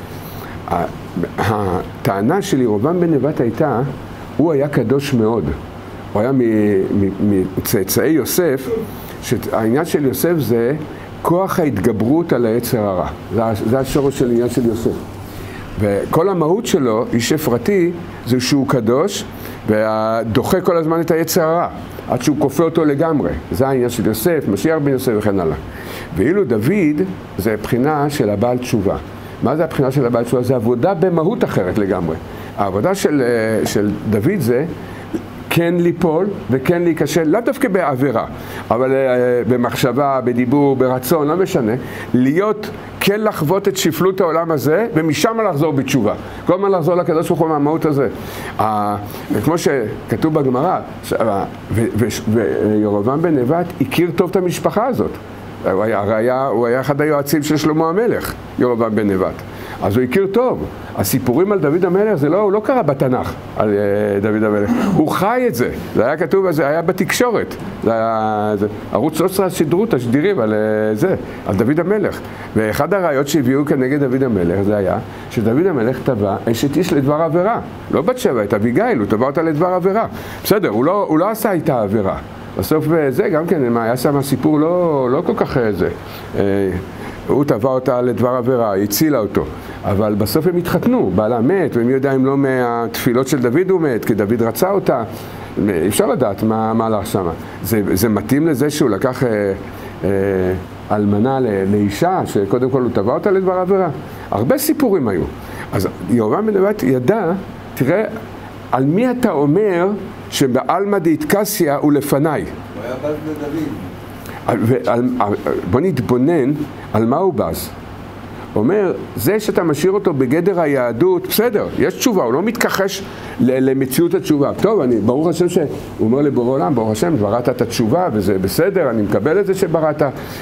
הטענה של ירבעם בן נבט הייתה, הוא היה קדוש מאוד. הוא היה מצאצאי יוסף, שהעניין של יוסף זה כוח ההתגברות על היצר הרע. זה השורש של עניין של יוסף. וכל המהות שלו, איש אפרתי, זה שהוא קדוש, ודוחה כל הזמן את היצר הרע, עד שהוא כופה אותו לגמרי. זה העניין של יוסף, משיח בן יוסף וכן הלאה. ואילו דוד, זה בחינה של הבעל תשובה. מה זה הבחינה של הבעל תשובה? זה עבודה במהות אחרת לגמרי. העבודה של דוד זה כן ליפול וכן להיכשל, לא דווקא בעבירה, אבל במחשבה, בדיבור, ברצון, לא משנה, להיות, כן לחוות את שפלות העולם הזה, ומשם לחזור בתשובה. כל הזמן לחזור לקדוש ברוך הוא מהמהות הזה. כמו שכתוב בגמרא, וירבעם בן נבט הכיר טוב את המשפחה הזאת. הוא היה אחד היועצים של שלמה המלך, ירבעם בן נבט. אז הוא הכיר טוב. הסיפורים על דוד המלך, הוא לא קרה בתנ"ך על דוד המלך. הוא חי את זה. זה היה כתוב, זה היה בתקשורת. ערוץ 13 שידרו את השדירים על זה, על דוד המלך. ואחד הראיות שהביאו כנגד דוד המלך, זה היה שדוד המלך טבע אשת איש לדבר עבירה. לא בת שבע, את אביגיל, הוא טבע אותה לדבר עבירה. בסדר, הוא לא עשה איתה עבירה. בסוף זה גם כן, היה שם סיפור לא כל כך זה. הוא טבע אותה לדבר עבירה, הצילה אותו. אבל בסוף הם התחתנו, בעלה מת, ומי יודע אם לא מהתפילות של דוד הוא מת, כי דוד רצה אותה. אפשר לדעת מה הלך שם. זה מתאים לזה שהוא לקח אלמנה לאישה, שקודם כל הוא טבע אותה לדבר עבירה. הרבה סיפורים היו. אז ירבעם בן נבט ידע, תראה, על מי אתה אומר שבעלמא דאיטקסיא הוא לפניי? הוא היה בז לדוד. בוא נתבונן על מה הוא בז. אומר, זה שאתה משאיר אותו בגדר היהדות, בסדר, יש תשובה, הוא לא מתכחש למציאות התשובה. טוב, ברוך השם שהוא אומר לבורא עולם, ברוך השם, בראת את התשובה, וזה בסדר, אני מקבל את זה שבראת,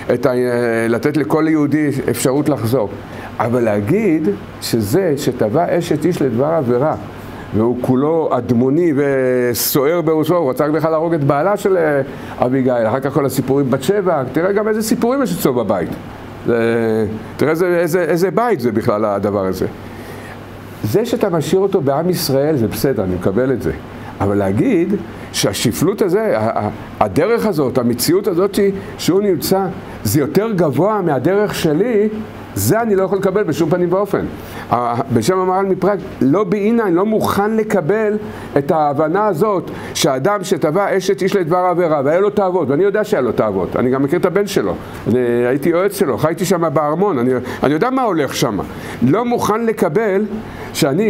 לתת לכל יהודי אפשרות לחזור. אבל להגיד שזה שטבע אשת איש לדבר עבירה, והוא כולו אדמוני וסוער בראשו, הוא רצה בכלל להרוג את בעלה של אביגיל, אחר כך כל הסיפורים בת שבע, תראה גם איזה סיפורים יש אצלו בבית. תראה איזה בית זה בכלל הדבר הזה. זה שאתה משאיר אותו בעם ישראל זה בסדר, אני מקבל את זה. אבל להגיד שהשפלות הזה, הדרך הזאת, המציאות הזאת שהוא נמצא, זה יותר גבוה מהדרך שלי, זה אני לא יכול לקבל בשום פנים ואופן. בשם המהר"ל מפראג, לא בעיני, אני לא מוכן לקבל את ההבנה הזאת שהאדם שטבע אשת איש לדבר עבירה והיה לו תאוות, ואני יודע שהיה לו תאוות, אני גם מכיר את הבן שלו, הייתי יועץ שלו, חייתי שם בארמון, אני יודע מה הולך שם. לא מוכן לקבל שאני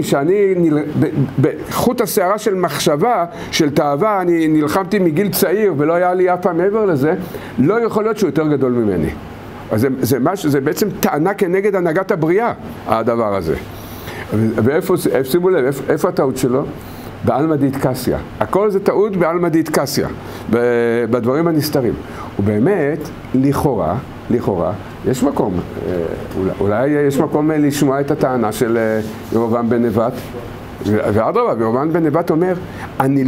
בחוט השערה של מחשבה, של תאווה, אני נלחמתי מגיל צעיר ולא היה לי אף פעם מעבר לזה, לא יכול להיות שהוא יותר גדול ממני. אז זה בעצם טענה כנגד הנהגת הבריאה, הדבר הזה. ואיפה, שימו לב, איפה הטעות שלו? בעלמא דאיטקסיא. הכל זה טעות בעלמא דאיטקסיא, בדברים הנסתרים. ובאמת, לכאורה, יש מקום, אולי יש מקום לשמוע את הטענה של ירבעם בן נבט, ואדרבה, ירבעם בן נבט אומר, אני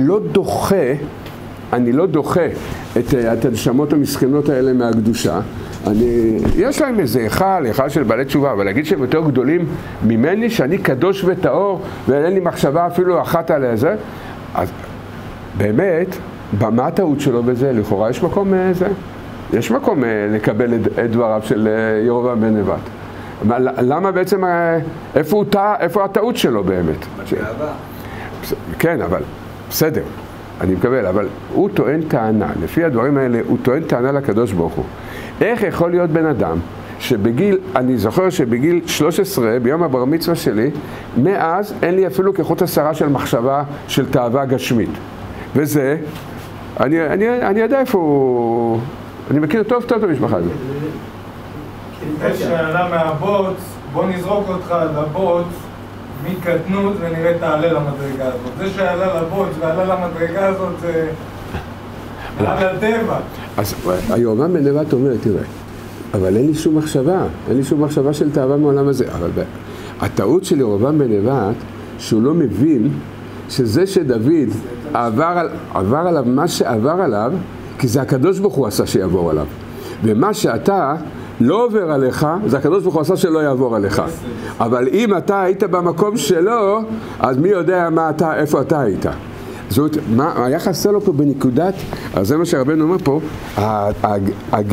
לא דוחה את הנשמות המסכנות האלה מהקדושה, יש להם איזה היכל של בעלי תשובה, אבל להגיד שהם יותר גדולים ממני, שאני קדוש וטהור, ואין לי מחשבה אפילו אחת על זה, אז באמת, מה הטעות שלו בזה? לכאורה יש מקום יש מקום לקבל את דבריו של ירבעם בן נבט. למה בעצם, איפה הטעות שלו באמת? כן, אבל בסדר, אני מקבל, אבל הוא טוען טענה, לפי הדברים האלה, הוא טוען טענה לקדוש ברוך הוא. איך יכול להיות בן אדם אני זוכר שבגיל 13, ביום הבר מצווה שלי, מאז אין לי אפילו כחוט השערה של מחשבה של תאווה גשמית. וזה, אני יודע איפה הוא, אני מכיר טוב את המשפחה הזאת. יש שאלה מהבוץ, בוא נזרוק אותך לבוץ, מקטנות ונראה תעלה למדרגה הזאת. זה שעלה לבוץ ועלה למדרגה הזאת זה עלה לטבע. אז ירבעם בן נבט אומר, תראה, אבל אין לי שום מחשבה של תאווה מעולם הזה. אבל הטעות של ירבעם בן נבט, שהוא לא מבין שזה שדוד עבר עליו מה שעבר עליו, כי זה הקדוש ברוך הוא עשה שיעבור עליו. ומה שאתה לא עובר עליך, זה הקדוש ברוך הוא עשה שלא יעבור עליך. אבל אם אתה היית במקום שלו, אז מי יודע איפה אתה היית. זאת, מה היה חסר לו פה בנקודת, אז זה מה שהרבנו אומר פה,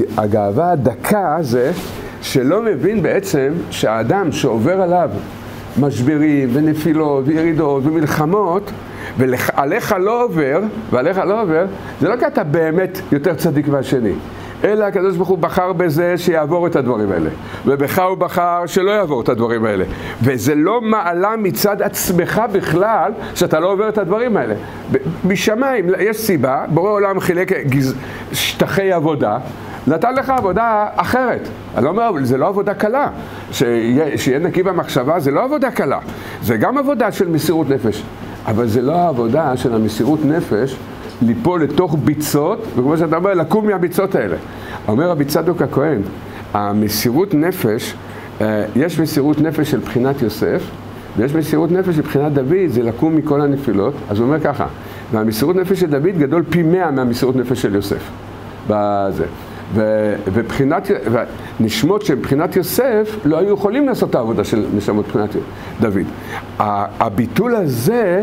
הגאווה הדקה זה שלא מבין בעצם שהאדם שעובר עליו משברים ונפילות וירידות ומלחמות, ועליך לא עובר, זה לא כי אתה באמת יותר צדיק מהשני, אלא הקדוש ברוך הוא בחר בזה שיעבור את הדברים האלה, ובך הוא בחר שלא יעבור את הדברים האלה, וזה לא מעלה מצד עצמך בכלל שאתה לא עובר את הדברים האלה. בשמיים יש סיבה, בורא עולם חילק שטחי עבודה, נתן לך עבודה אחרת. אני לא אומר, זה לא עבודה קלה, שיהיה נקי במחשבה, זה לא עבודה קלה, זה גם עבודה של מסירות נפש, אבל זה לא העבודה של המסירות נפש ליפול לתוך ביצות, וכמו שאתה אומר, לקום מהביצות האלה. אומר רבי צדוק הכהן, המסירות נפש, יש מסירות נפש של בחינת יוסף, ויש מסירות נפש של בחינת דוד, זה לקום מכל הנפילות. אז הוא אומר ככה, והמסירות נפש של דוד גדול פי 100 מהמסירות נפש של יוסף. בזה. ונשמות של בחינת יוסף לא היו יכולים לעשות את העבודה של נשמות בחינת דוד. הביטול הזה,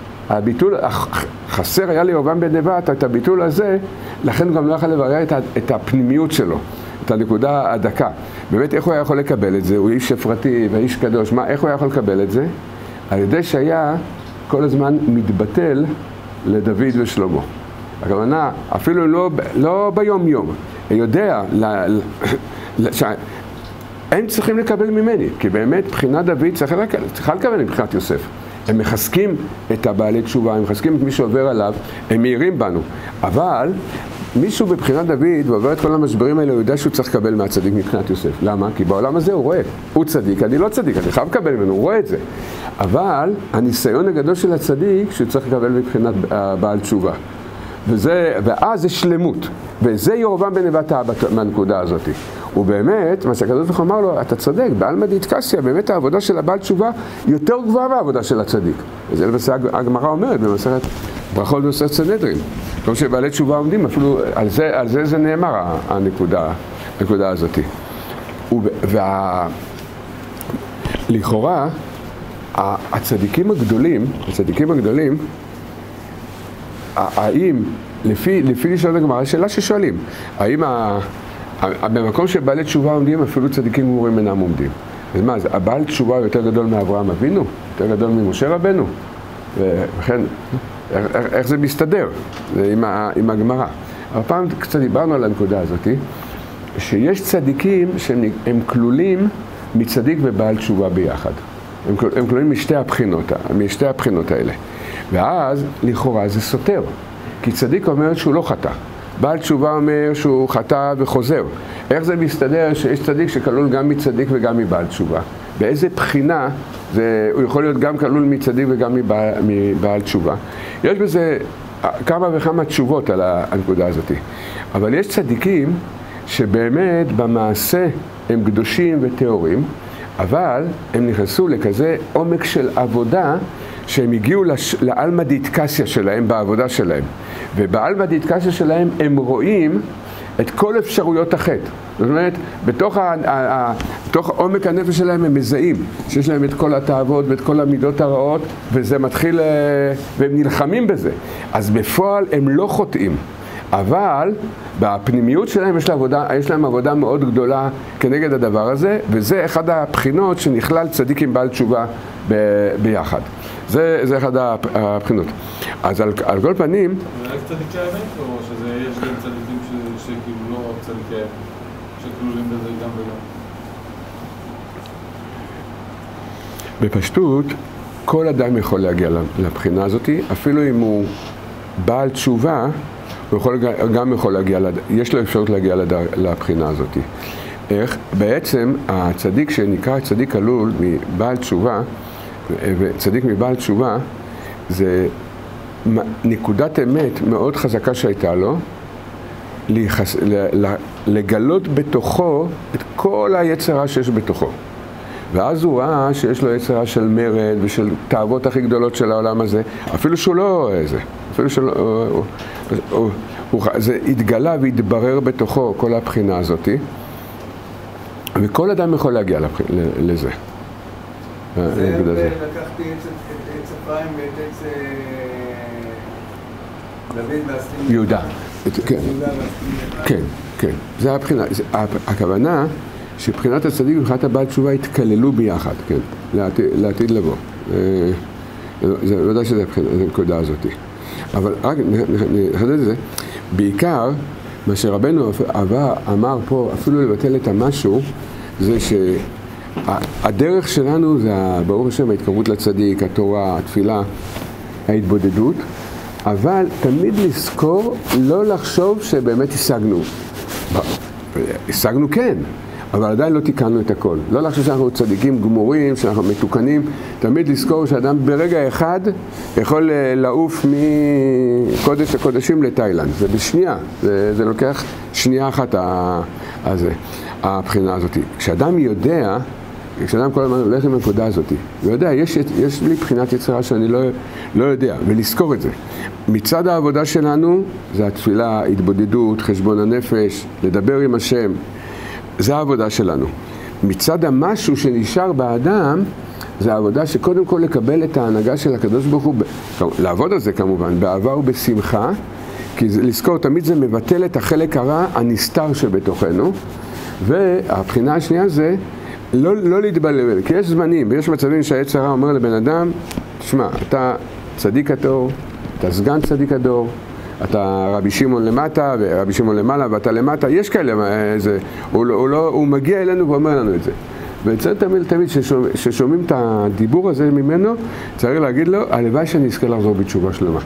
חסר היה לירבעם בן נבט את הביטול הזה, לכן גם לא יכול לברר את הפנימיות שלו, את הנקודה הדקה. באמת איך הוא היה יכול לקבל את זה? הוא איש שפרתי ואיש קדוש, איך הוא היה יכול לקבל את זה? על ידי שהיה כל הזמן מתבטל לדוד ושלמה. הכוונה, אפילו לא ביום יום, יודע, הם צריכים לקבל ממני, כי באמת בחינת דוד צריכה לקבל מבחינת יוסף. הם מחזקים את הבעלי תשובה, הם מחזקים את מי שעובר עליו, הם מהירים בנו. אבל מישהו בבחינת דוד ועובר את כל המשברים האלה, הוא יודע שהוא צריך לקבל מהצדיק מבחינת יוסף. למה? כי בעולם הזה הוא רואה, הוא צדיק, אני לא צדיק, אני חייב לקבל ממנו, הוא רואה את זה. אבל הניסיון הגדול של הצדיק, שהוא צריך לקבל מבחינת בעל תשובה. ואז זה שלמות, וזה ירבעם בן נבט מהנקודה הזאת. ובאמת, מה שהקדוש ברוך הוא אמר לו, אתה צודק, בעלמא דאיטקסיא, באמת העבודה של הבעל תשובה יותר גבוהה מהעבודה של הצדיק. וזה למעשה הגמרא אומרת במסכת ברכות במסכת סנהדרין. כמו שבעלי תשובה עומדים, אפילו על זה נאמר הנקודה הזאת. לכאורה, הצדיקים הגדולים, האם, לפי לשאול הגמרא, שאלה ששואלים, האם במקום שבעלי תשובה עומדים, אפילו צדיקים גמורים אינם עומדים? אז מה, הבעל תשובה יותר גדול מאברהם אבינו? יותר גדול ממשה רבנו? וכן, איך זה מסתדר עם הגמרא? אבל פעם קצת דיברנו על הנקודה הזאת, שיש צדיקים שהם כלולים מצדיק ובעל תשובה ביחד. הם כלולים משתי הבחינות האלה. ואז, לכאורה, זה סותר. כי צדיק אומר שהוא לא חטא. בעל תשובה אומר שהוא חטא וחוזר. איך זה מסתדר שיש צדיק שכלול גם מצדיק וגם מבעל תשובה? באיזה בחינה הוא יכול להיות גם כלול מצדיק וגם מבעל תשובה? יש בזה כמה וכמה תשובות על הנקודה הזאת. אבל יש צדיקים שבאמת במעשה הם קדושים וטהורים, אבל הם נכנסו לכזה עומק של עבודה שהם הגיעו לעלמא דאיטקסיא שלהם בעבודה שלהם. ובעלמא דאיטקסיא שלהם הם רואים את כל אפשרויות החטא. זאת אומרת, בתוך עומק הנפש שלהם הם מזהים שיש להם את כל התאוות ואת כל המידות הרעות, וזה מתחיל, והם נלחמים בזה. אז בפועל הם לא חוטאים. אבל בפנימיות שלהם יש להם עבודה מאוד גדולה כנגד הדבר הזה, וזה אחד הבחינות שנכלל צדיק עם בעל תשובה ביחד. זה אחד הבחינות. אז על כל פנים... זה רק צדיקי האמת, או שיש גם צדיקים שכאילו לא צדיקי האמת, שכלולים בזה גם וגם? בפשטות, כל אדם יכול להגיע לבחינה הזאת, אפילו אם הוא בעל תשובה, הוא גם יכול להגיע, יש לו אפשרות להגיע לבחינה הזאת. איך? בעצם הצדיק שנקרא צדיק כלול מבעל תשובה, וצדיק מבעל תשובה, זה נקודת אמת מאוד חזקה שהייתה לו, לגלות בתוכו את כל היצרה שיש בתוכו. ואז הוא ראה שיש לו יצרה של מרד ושל תאוות הכי גדולות של העולם הזה, אפילו שהוא לא זה, אפילו שלא... זה התגלה והתברר בתוכו כל הבחינה הזאת, וכל אדם יכול להגיע לזה. זה לקחתי את עץ אפרים ואת עץ דוד והסלים. יהודה. כן, זה הבחינה. הכוונה שבחינת הצדיק ובחינת הבעל תשובה התכללו ביחד, כן, לעתיד לבוא. זה ודאי שזה הנקודה הזאת. אבל רק נחדד את זה, בעיקר מה שרבנו אמר פה, אפילו לבטל את המשהו, זה שהדרך שלנו זה ברוך השם ההתקרבות לצדיק, התורה, התפילה, ההתבודדות, אבל תמיד לזכור לא לחשוב שבאמת השגנו. השגנו כן, אבל עדיין לא תיקנו את הכל. לא לחשוב שאנחנו צדיקים גמורים, שאנחנו מתוקנים, תמיד לזכור שאדם ברגע אחד יכול לעוף מקודש הקודשים לתאילנד. זה בשנייה, זה לוקח שנייה אחת הבחינה הזאת. כשאדם יודע, כשאדם כל הזמן הולך עם הנקודה הזאת, הוא יודע, יש לי בחינת יצרה שאני לא יודע, ולזכור את זה. מצד העבודה שלנו, זה התפילה, התבודדות, חשבון הנפש, לדבר עם השם, זה העבודה שלנו. מצד המשהו שנשאר באדם, זה העבודה שקודם כל לקבל את ההנהגה של הקדוש ברוך הוא, לעבוד על זה כמובן, באהבה ובשמחה, כי לזכור, תמיד זה מבטל את החלק הרע, הנסתר שבתוכנו, והבחינה השנייה זה, לא להתבלבל, כי יש זמנים ויש מצבים שהיצר הרע אומר לבן אדם, תשמע, אתה צדיק הדור, אתה סגן צדיק הדור, אתה רבי שמעון למטה ורבי שמעון למעלה ואתה למטה, יש כאלה, הוא מגיע אלינו ואומר לנו את זה. וצריך תמיד ששומעים את הדיבור הזה ממנו, צריך להגיד לו, הלוואי שאני אזכה לחזור בתשובה שלמה.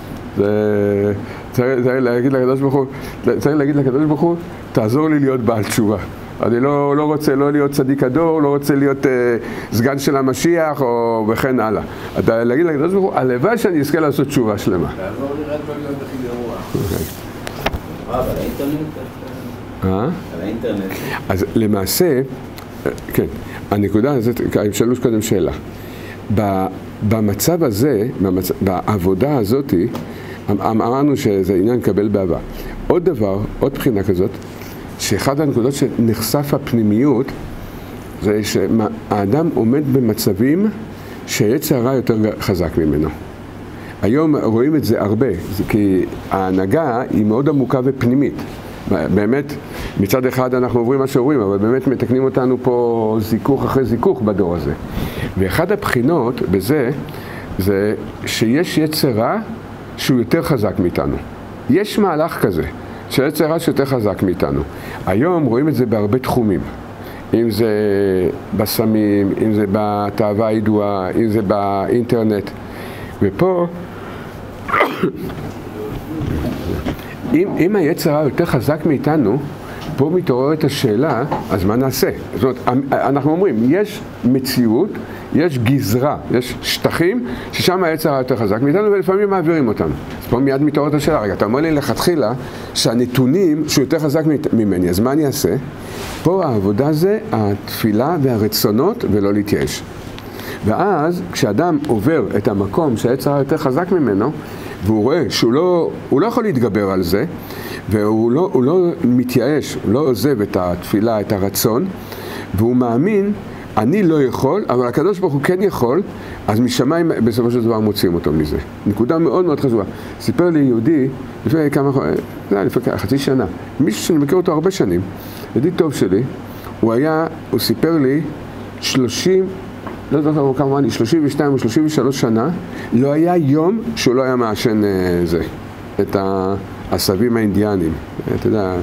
צריך להגיד לקדוש ברוך הוא, תעזור לי להיות בעל תשובה. אני לא רוצה לא להיות צדיק הדור, לא רוצה להיות סגן של המשיח או וכן הלאה. אתה להגיד לקדוש ברוך הוא, הלוואי שאני אזכה לעשות תשובה שלמה. תעזור לי רק לא להיות הכי גרוע. על האינטרנט? על האינטרנט. אז למעשה, כן, הנקודה הזאת, שאלו קודם שאלה. במצב הזה, בעבודה הזאת, אמרנו שזה עניין קבל באהבה. עוד דבר, עוד בחינה כזאת, שאחד הנקודות שנחשף הפנימיות זה שהאדם עומד במצבים שיצר הרע יותר חזק ממנו. היום רואים את זה הרבה, כי ההנהגה היא מאוד עמוקה ופנימית. באמת, מצד אחד אנחנו עוברים מה שעוברים, אבל באמת מתקנים אותנו פה זיכוך אחרי זיכוך בדור הזה. ואחד הבחינות בזה, זה שיש יצר רע שהוא יותר חזק מאיתנו. יש מהלך כזה. שיצר רע שיותר חזק מאיתנו. היום רואים את זה בהרבה תחומים. אם זה בסמים, אם זה בתאווה הידועה, אם זה באינטרנט. ופה, אם היצר רע יותר חזק מאיתנו, פה מתעוררת השאלה, אז מה נעשה? זאת אומרת, אנחנו אומרים, יש מציאות, יש גזרה, יש שטחים, ששם היצר רע יותר חזק מאיתנו, ולפעמים מעבירים אותם. אז פה מיד מתעוררת השאלה, רגע, אתה אומר לי לכתחילה, שהנתונים שהוא יותר חזק ממני, אז מה אני אעשה? פה העבודה זה התפילה והרצונות, ולא להתייאש. ואז, כשאדם עובר את המקום שהיצר רע יותר חזק ממנו, והוא רואה שהוא לא יכול להתגבר על זה, והוא לא מתייאש, הוא לא עוזב את התפילה, את הרצון, והוא מאמין, אני לא יכול, אבל הקדוש ברוך הוא כן יכול, אז משמיים בסופו של דבר מוצאים אותו מזה. נקודה מאוד מאוד חשובה. סיפר לי יהודי, לפני חצי שנה, מישהו שאני מכיר אותו הרבה שנים, ידיד טוב שלי, הוא סיפר לי 32 או 33 שנה, לא היה יום שהוא לא היה מעשן את העשבים האינדיאנים. אתה יודע,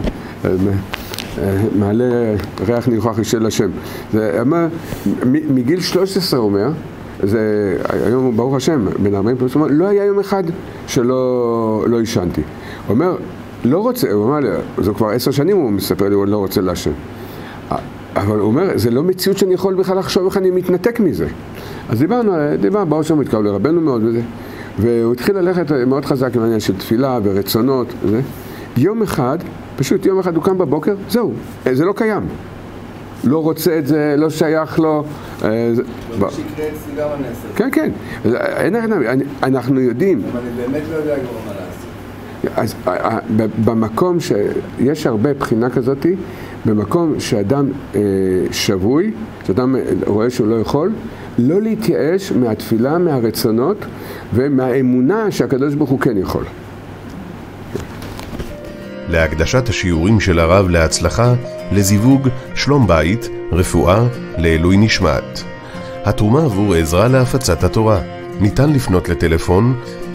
מעלה ריח ניחוח של השם. זה אומר, מגיל 13 אומר, זה היום ברוך השם, בן 40 פלוס, אומר, לא היה יום אחד שלא ישנתי. הוא אומר, לא רוצה, הוא אומר, זה כבר 10 שנים הוא מספר לי, הוא לא רוצה לעשן. אבל הוא אומר, זה לא מציאות שאני יכול בכלל לחשוב איך אני מתנתק מזה. אז דיברנו, באו שם, התקרב לרבנו מאוד וזה, והוא התחיל ללכת מאוד חזק עם העניין של תפילה ורצונות וזה. יום אחד, פשוט יום אחד הוא קם בבוקר, זהו, זה לא קיים. לא רוצה את זה, לא שייך לו. לא שיקרה אצלי גם הנסר. כן, כן. אנחנו יודעים. אבל אני באמת לא יודע כבר מה לעשות. אז במקום שיש הרבה בחינה כזאת, במקום שאדם שבוי, שאדם רואה שהוא לא יכול, לא להתייאש מהתפילה, מהרצונות ומהאמונה שהקדוש ברוך הוא כן יכול. להקדשת השיעורים של הרב להצלחה, לזיווג, שלום בית, רפואה, לעילוי נשמת. התרומה עבור עזרה להפצת התורה. ניתן לפנות לטלפון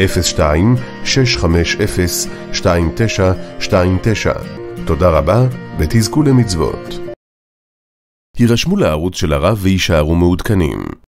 02-650-2929. תודה רבה ותזכו למצוות. הירשמו לערוץ של הרב וישארו מעודכנים.